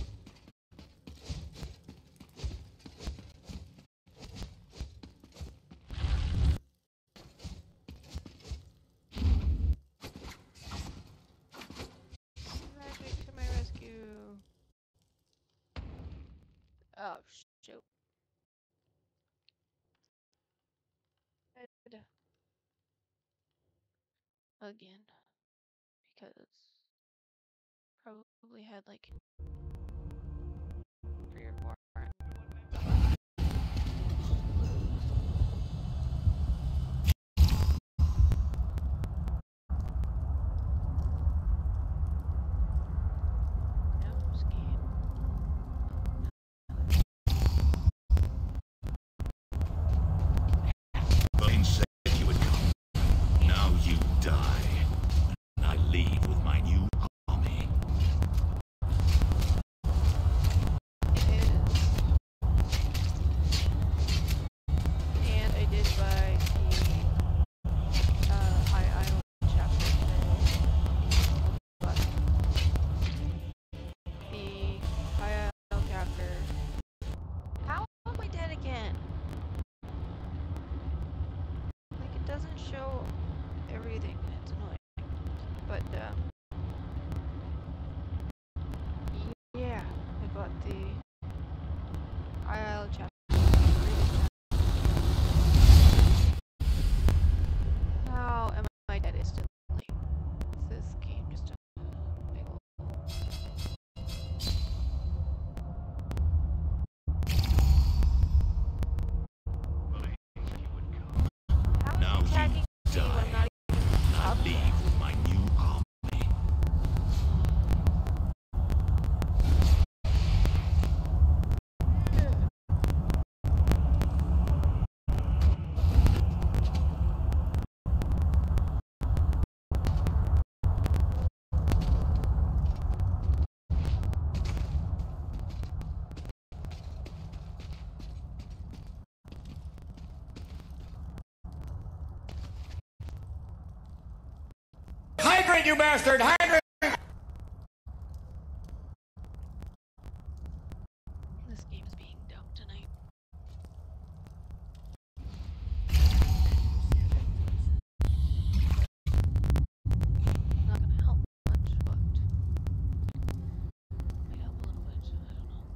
Magic to my rescue. Oh, shoot. Again. Because probably had like 3 or 4. Blaine said you would come. Now you die. And I leave with my new army. And I did buy the High Island chapter today. But the High Island chapter. How am I dead again? Like, it doesn't show everything, and it's annoying. But, yeah, I bought the High Island chapter. How am I dead instantly? Is this game just a big ol' Now you die. And I leave with my new army. Hydrate, you bastard! Hydrate! This game is being dumb tonight. Not gonna help much, but might help a little bit. I don't know.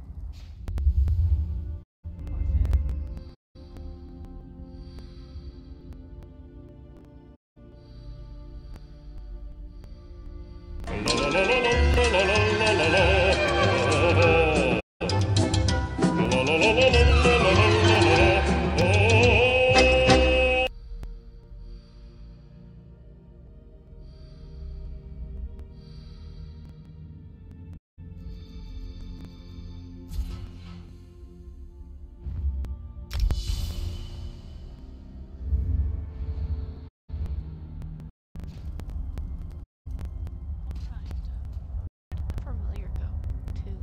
Familiar though, too.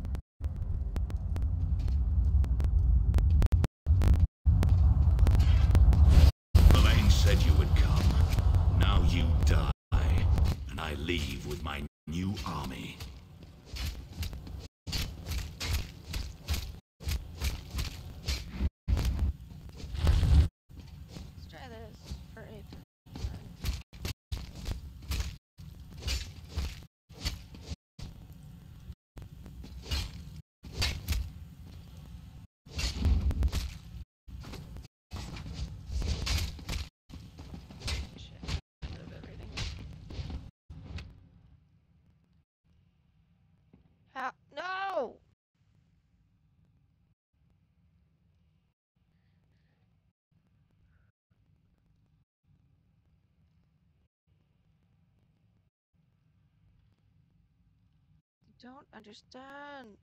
Blaine said you would come. Now you die. And I leave with my new army. don't understand.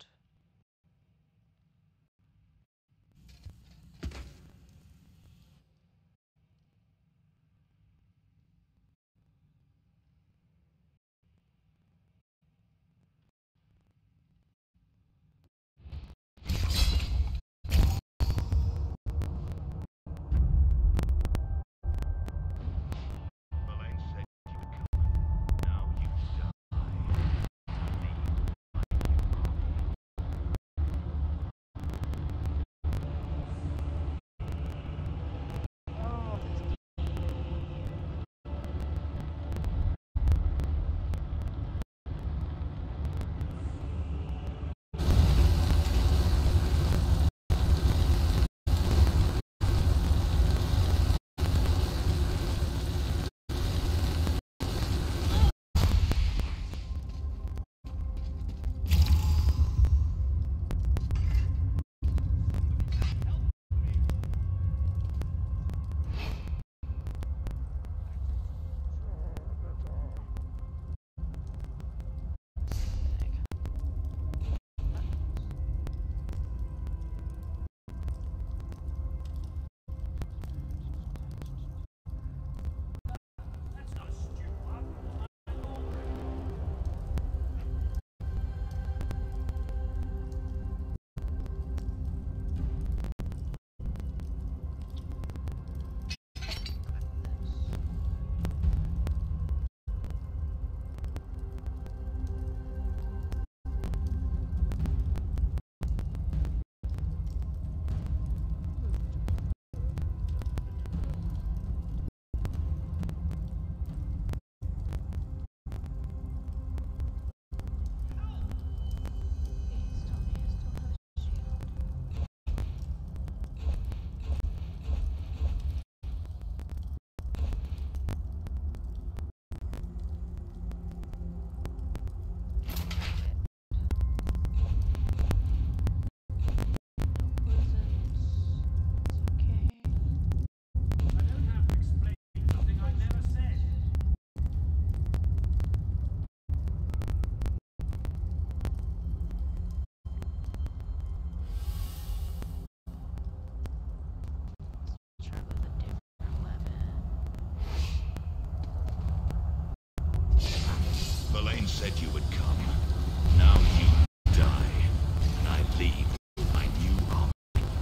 Verlaine said you would come. Now you die, and I leave with my new army.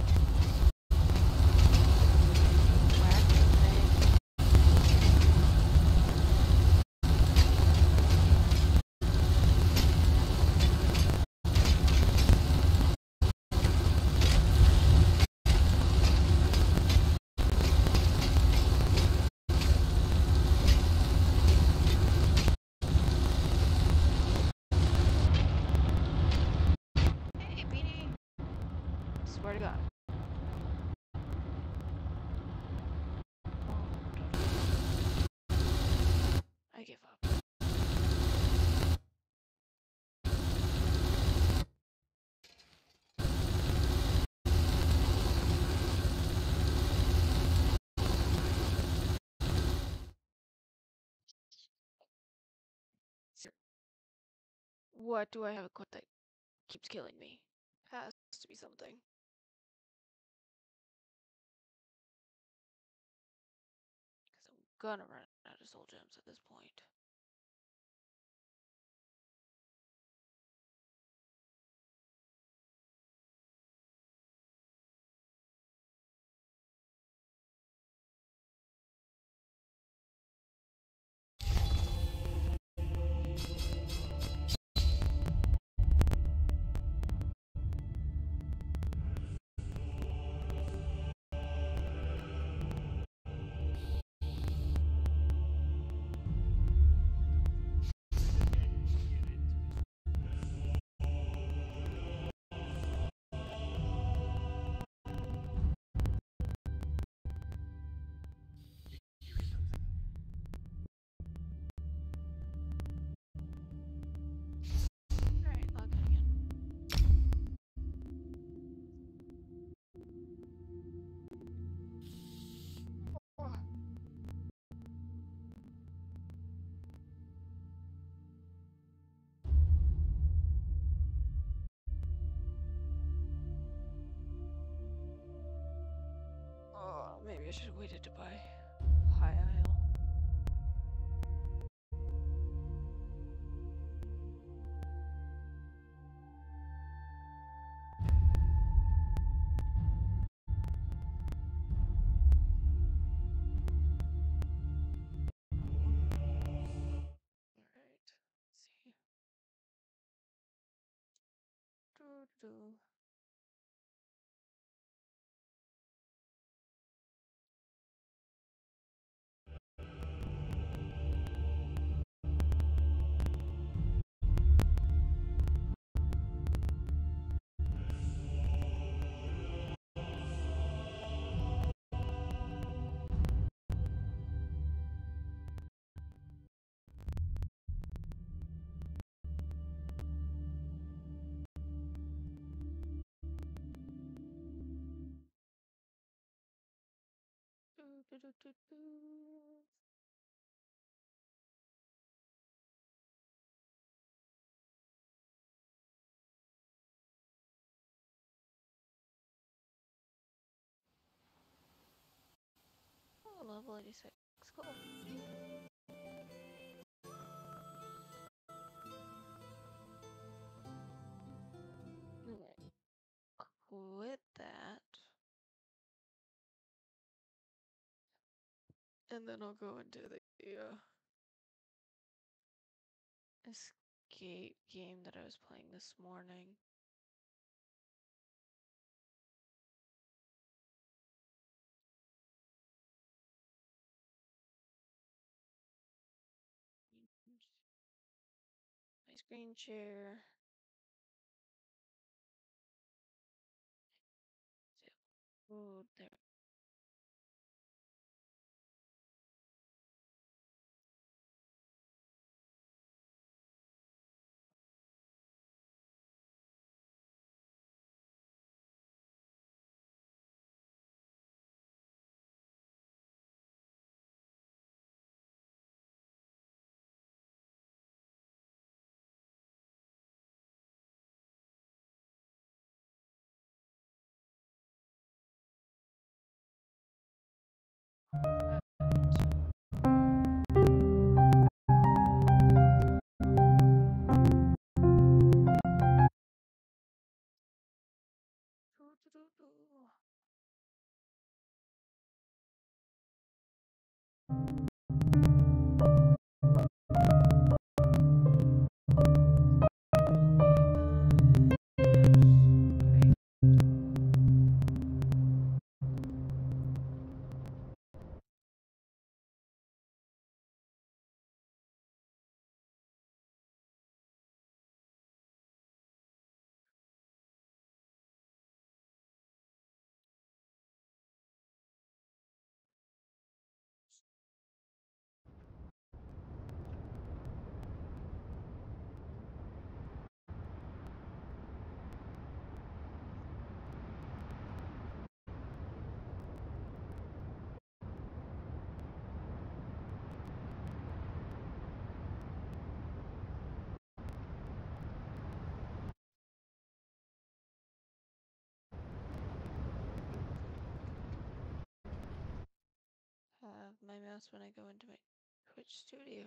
Swear to God. I give up. What do I have equipped that keeps killing me? Has to be something. Because I'm gonna run out of soul gems at this point. I should have waited to buy High Isle. Alright, let's see. Doo-doo. Doo-doo-doo-doo-doo. Oh, level 86. Cool. Alright. Quit that. And then I'll go into the escape game that I was playing this morning. My screen share. Oh, there. Have my mouse when I go into my Twitch studio.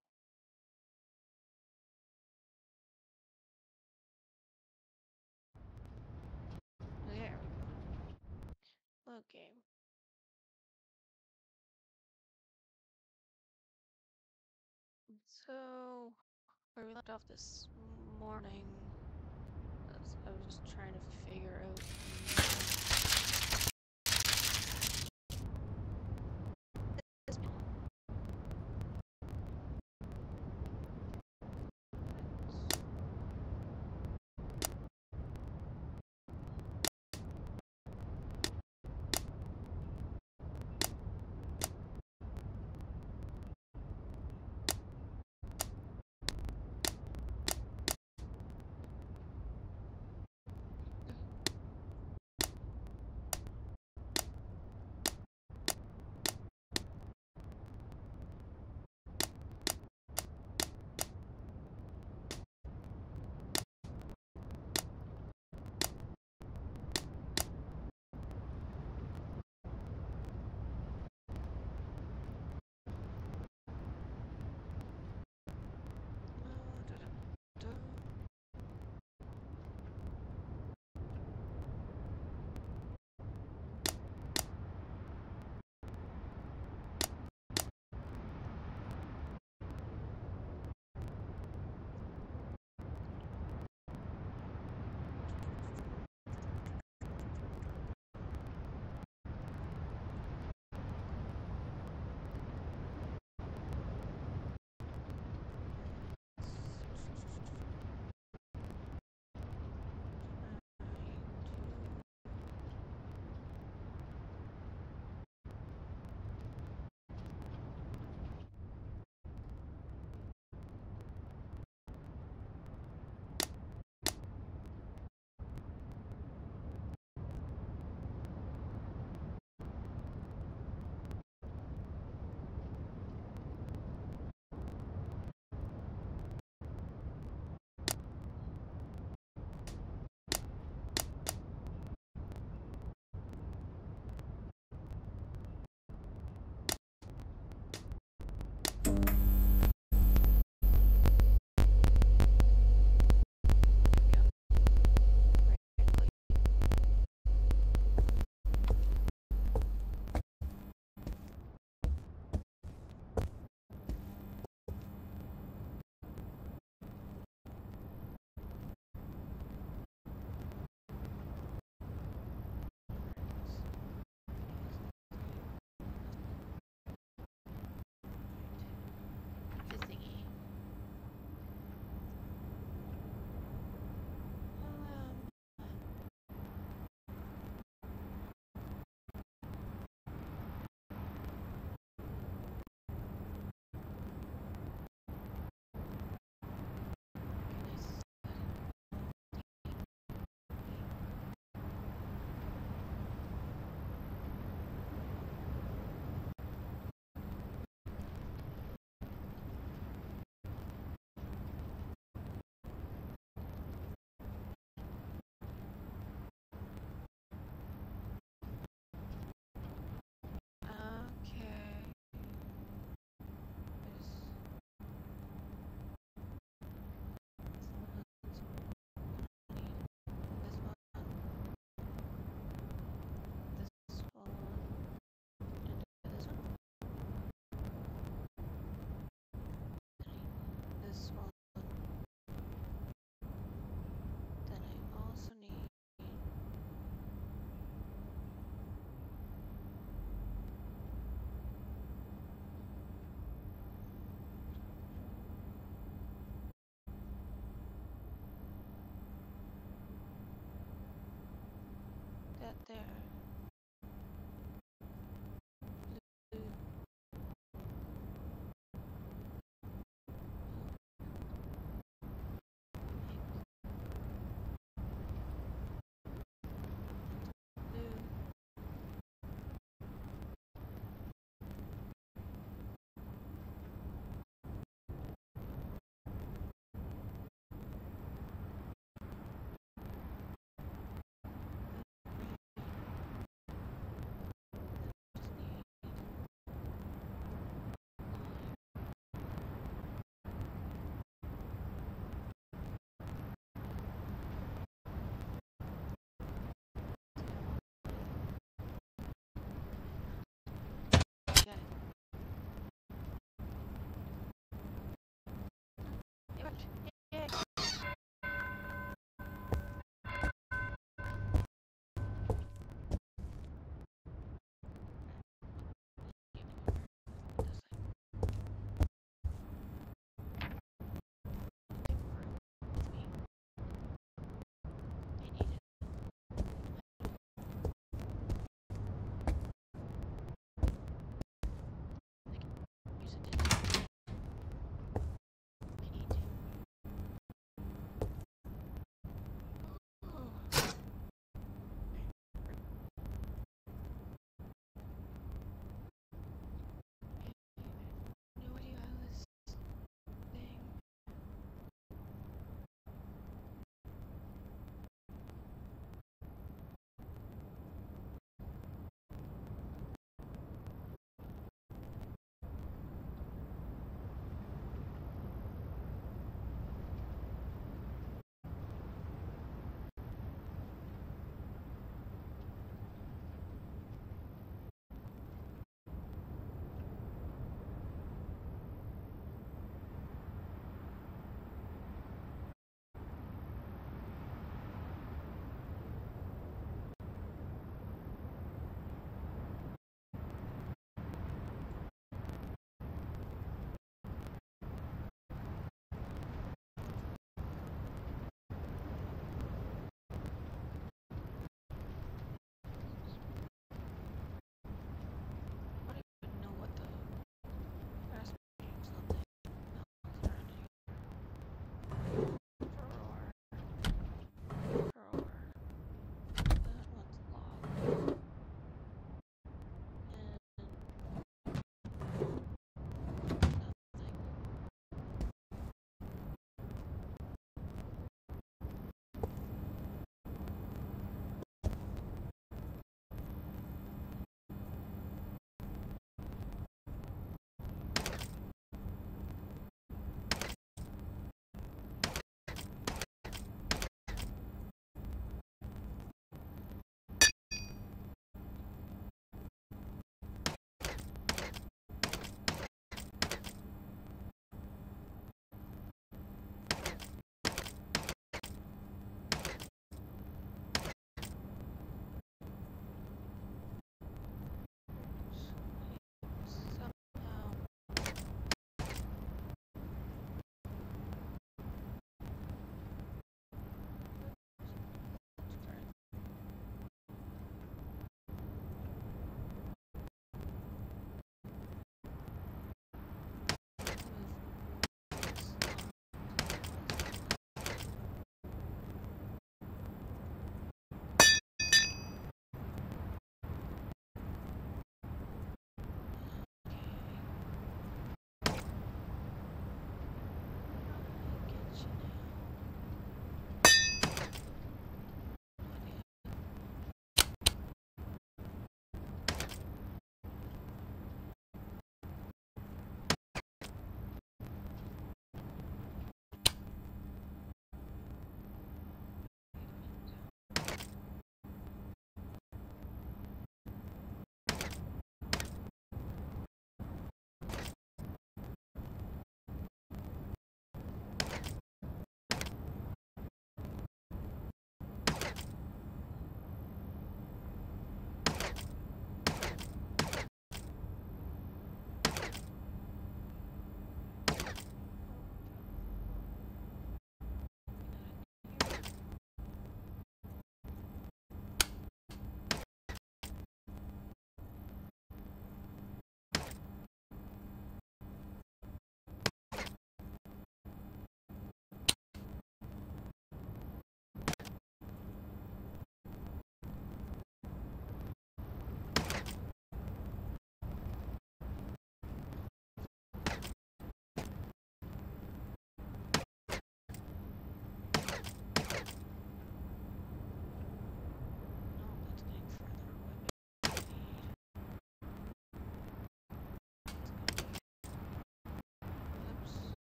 There we go. Load game. So, where we left off this morning, I was just trying to figure out. there.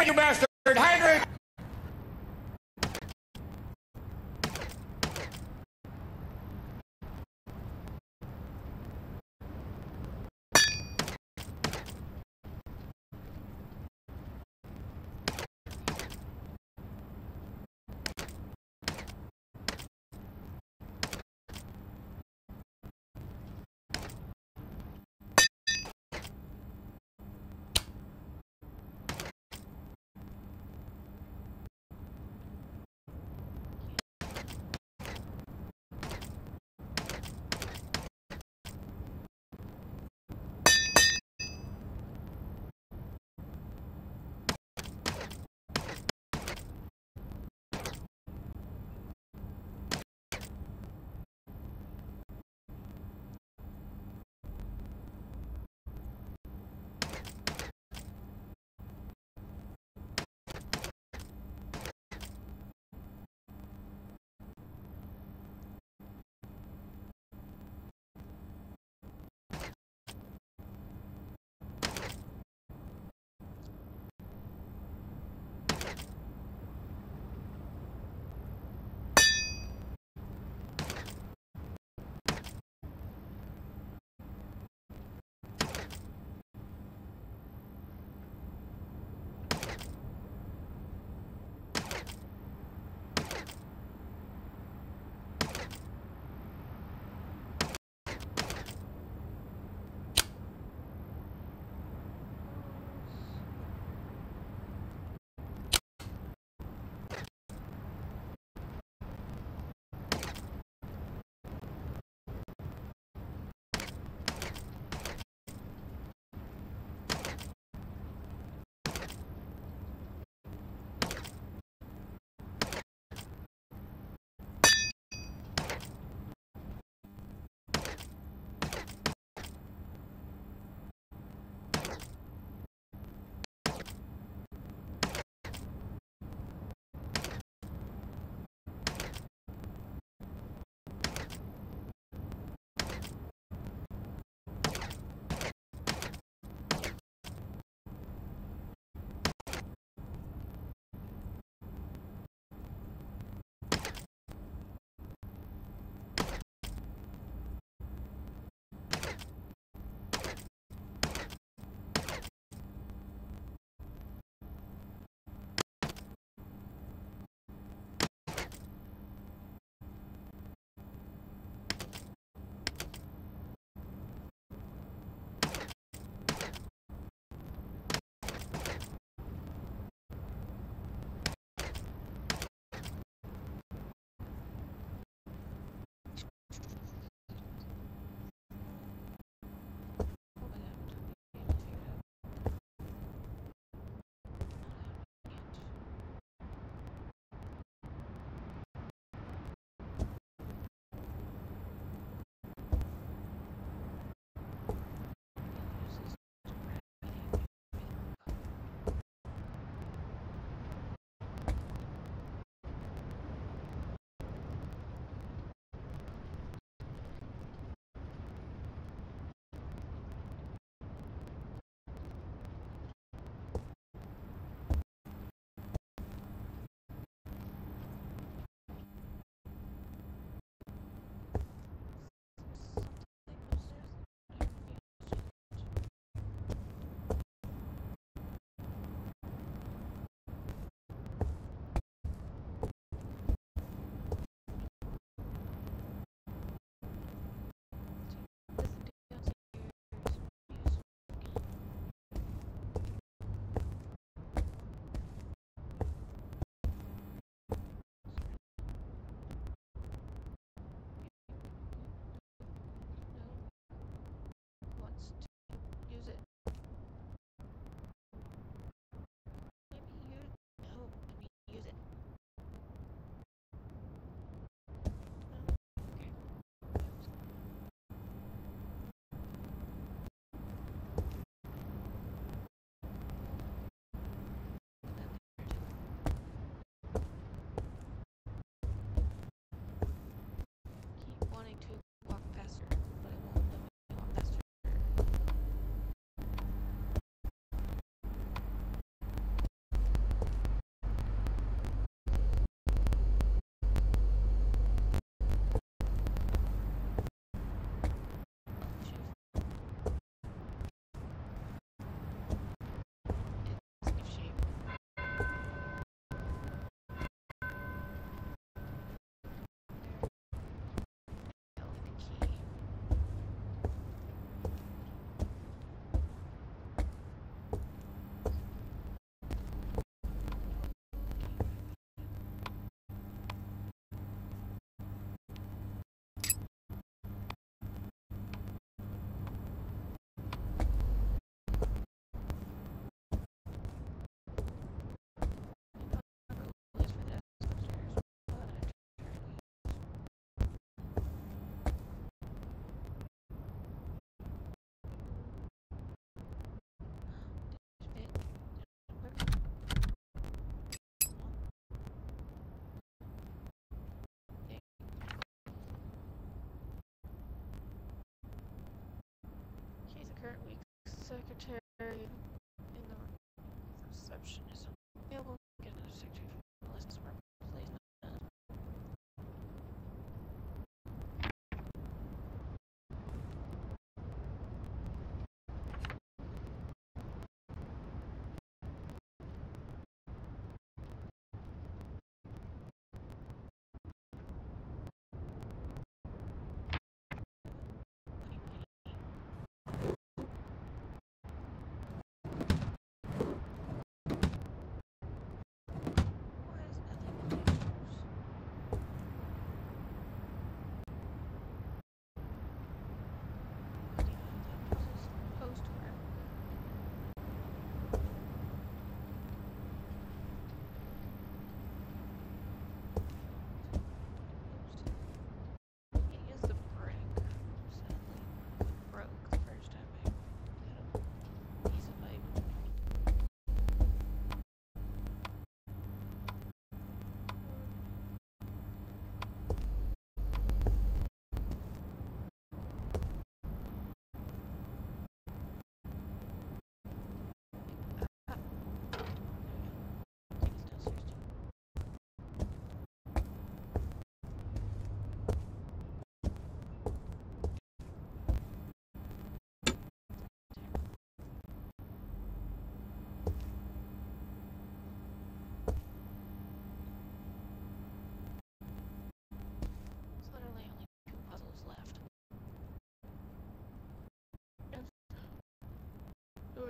you bastard! Hydrate!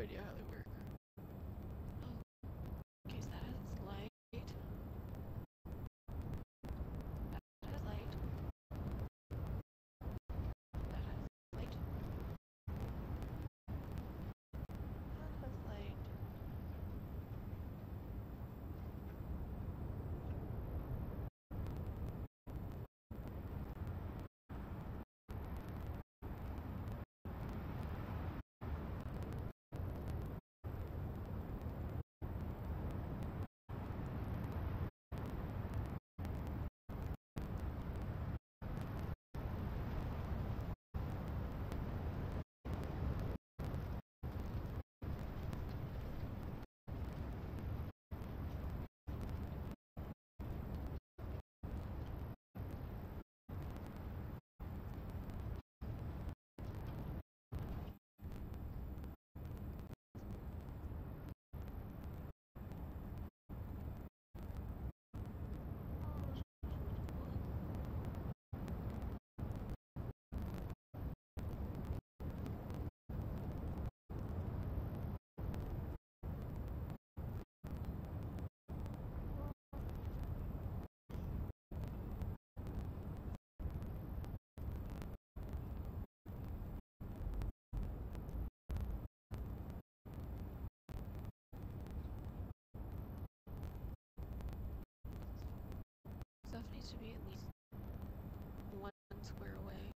radio hardly work. Oh, okay, so that has light. That has light. That has light. That has light. Stuff needs to be at least 1 square away.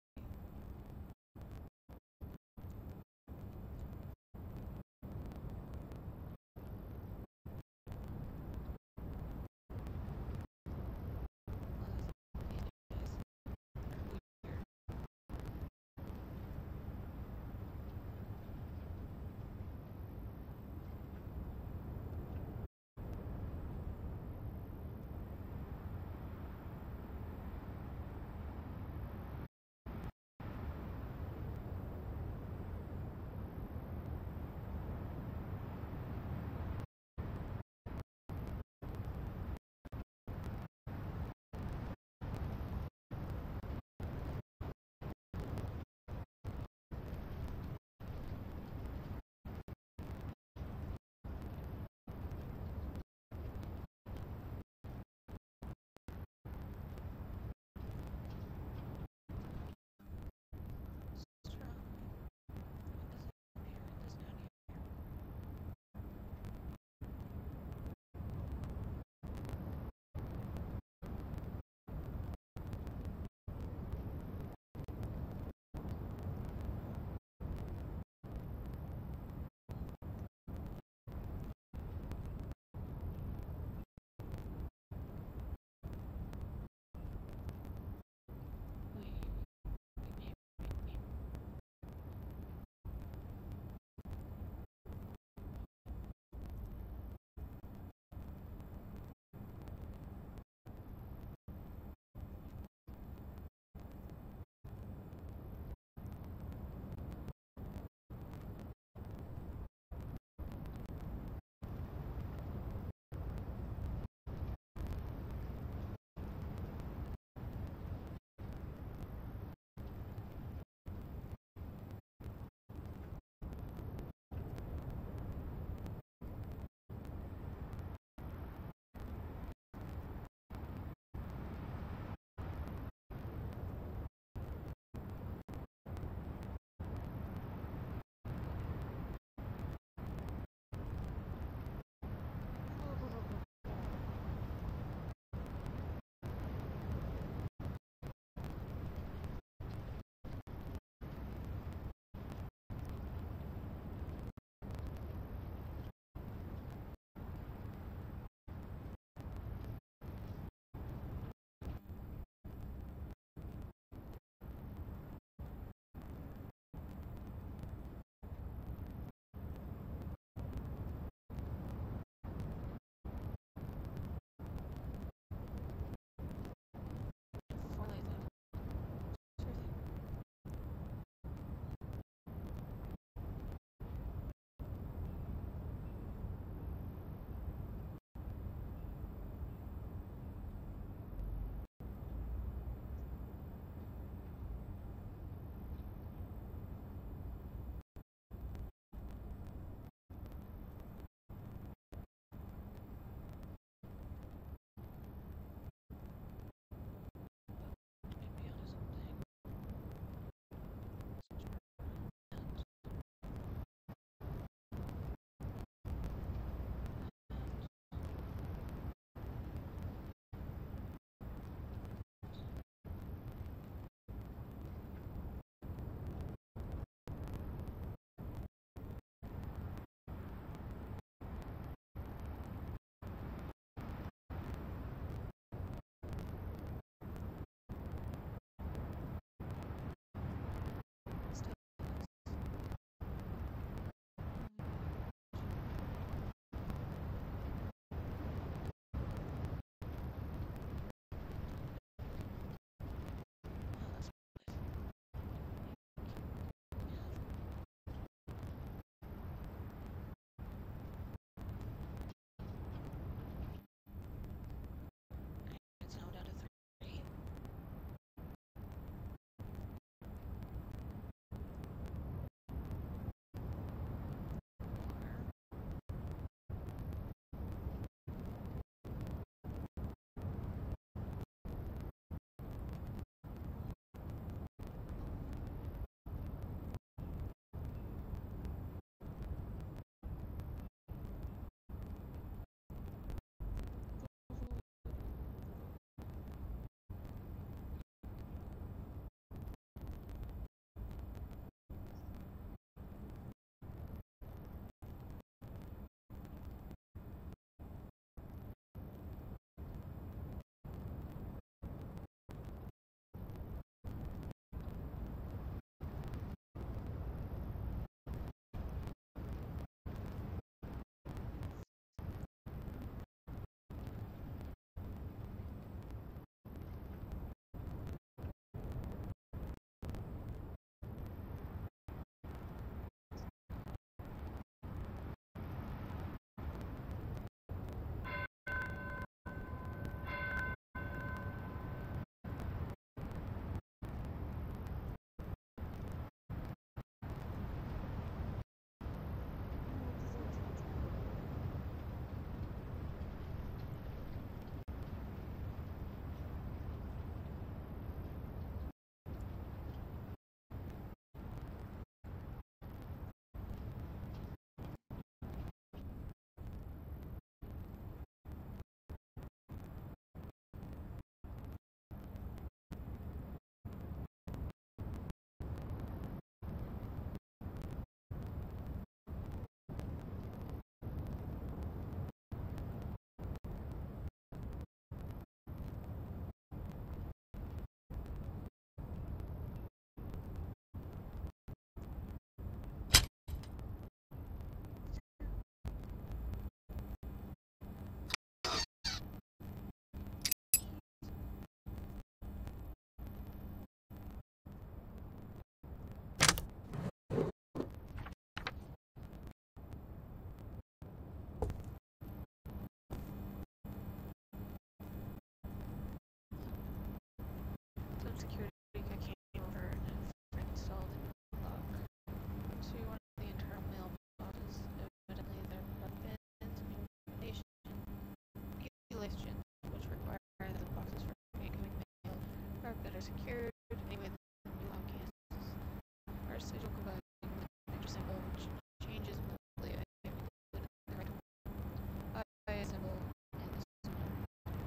are secured. Anyway, the new outcasts are sigil providing the major symbol, which changes monthly. I have included the correct I symbol in this one.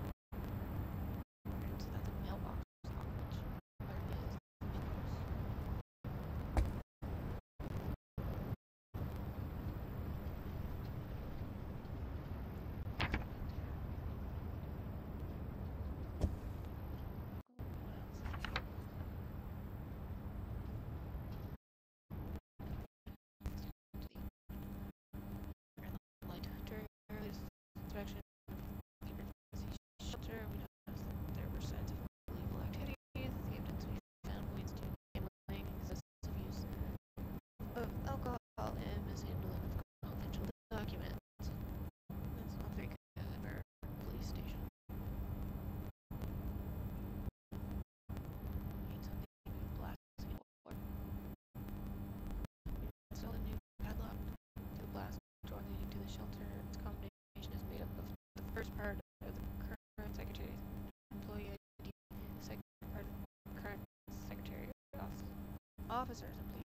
So that's a mailbox on which there is windows. Light during early inspection, emergency shelter. We noticed that there were signs of illegal activities. The evidence we found points to gambling, excessive use of alcohol, and mishandling of confidential documents. That's not very good for a police station. Need something to blast the door. We installed a new padlock to the blast door leading to the shelter. Its combination is made up of the first part of the current secretary employee ID, the second part of the current secretary officer's employee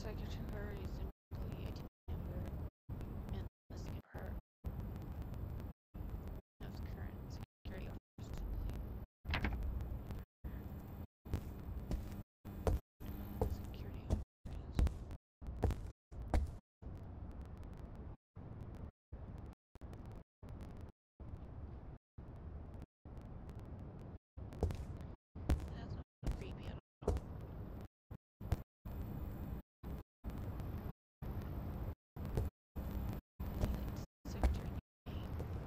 Secretary's employee ID number and listing of her of current security officers. Security officers. That's not creepy at all. Secretary name.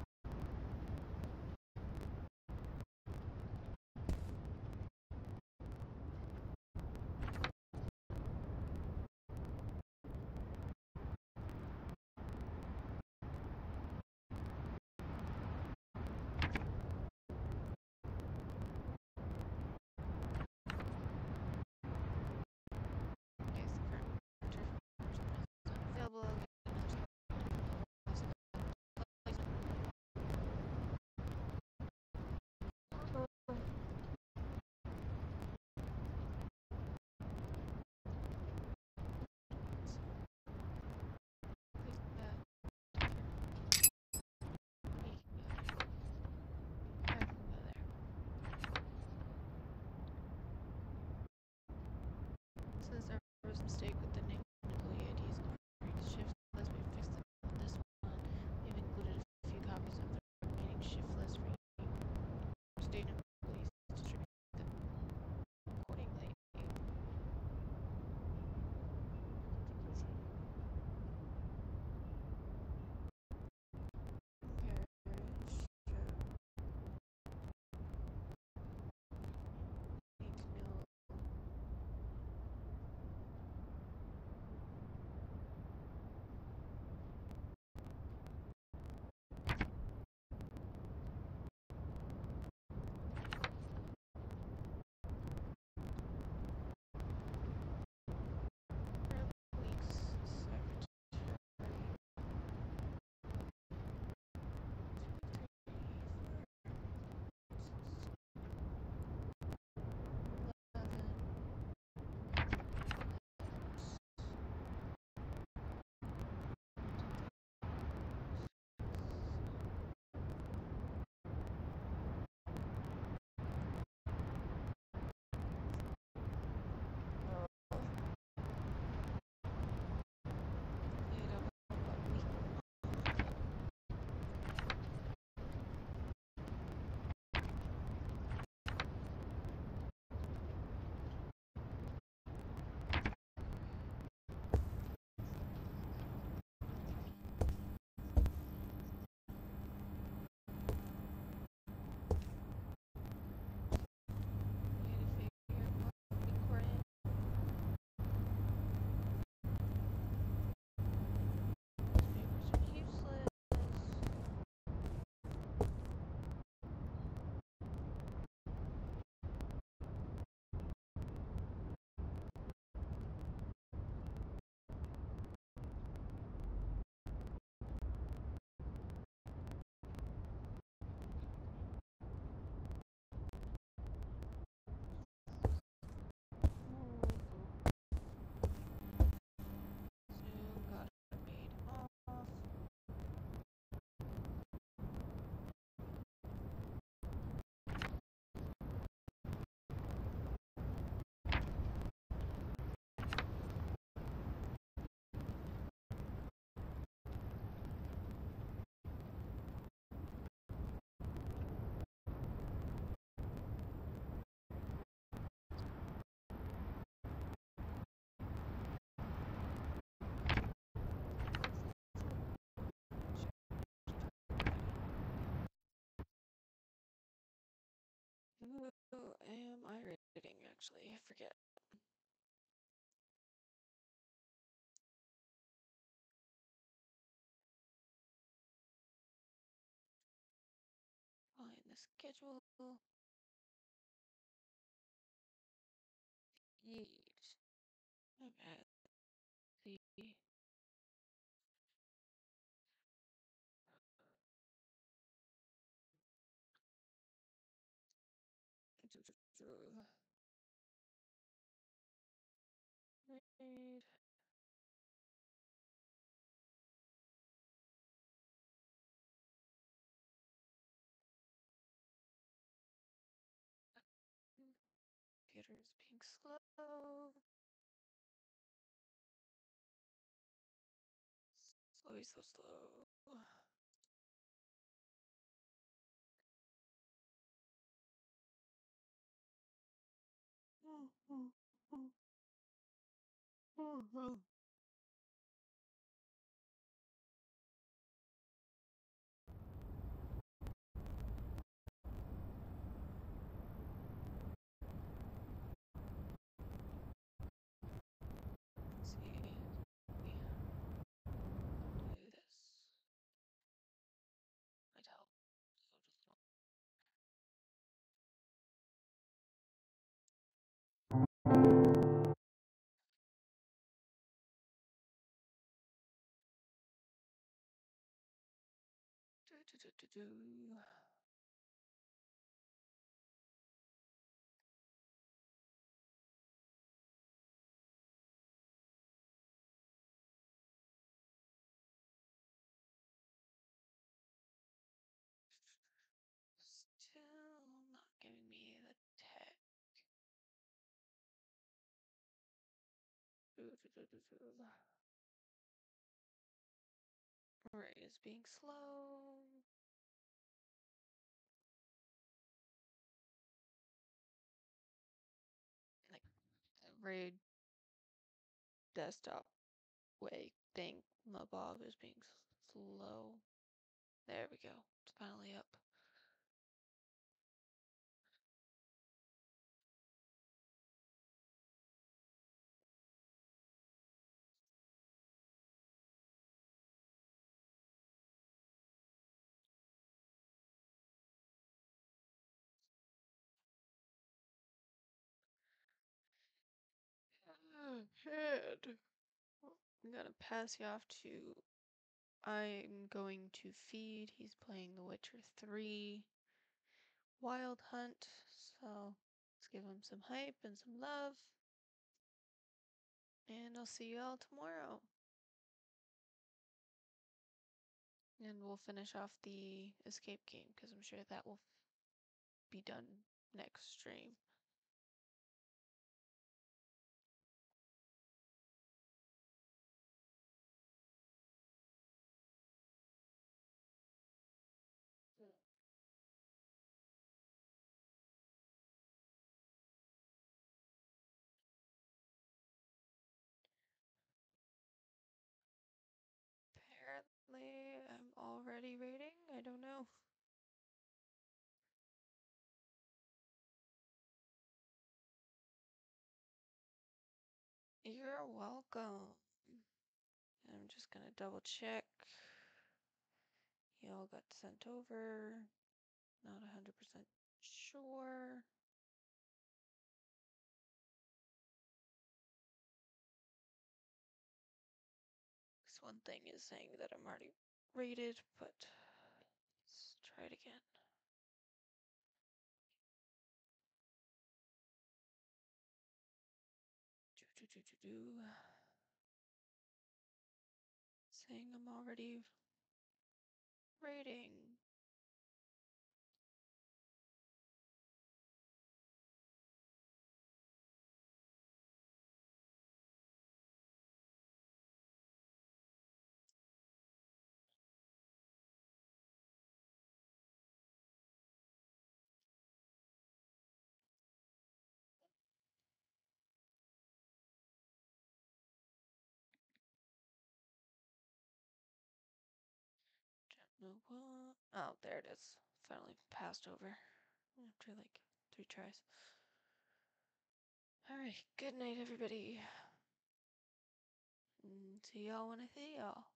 Yes, current available. Since there was a mistake with the name and employee IDs and the shift list, we fixed it on this one. We've included a few copies of the remaining shift list for you. State employees distribute them accordingly. Need to know. Weeks got paid off. Who am I reading actually? I forget. Find the schedule. Yeet. Okay. See. Read. Raider is being slow. Slow, so slow. Let's see. Do this. Might help. So just don't. Do. Still not giving me the tech. Ray is being slow. Like raid desktop way thing. Mob is being slow. There we go. It's finally up. Head. I'm gonna pass you off to. I'm going to feed. He's playing The Witcher 3 Wild Hunt, so let's give him some hype and some love. And I'll see you all tomorrow. And we'll finish off the escape game because I'm sure that will be done next stream. Apparently, I'm already raiding. I don't know. You're welcome. I'm just gonna double check. Y'all got sent over. Not 100% sure. This one thing is saying that I'm already rated, but let's try it again. Saying I'm already rating. Oh, there it is. Finally passed over after like 3 tries. Alright, good night, everybody. See y'all when I see y'all.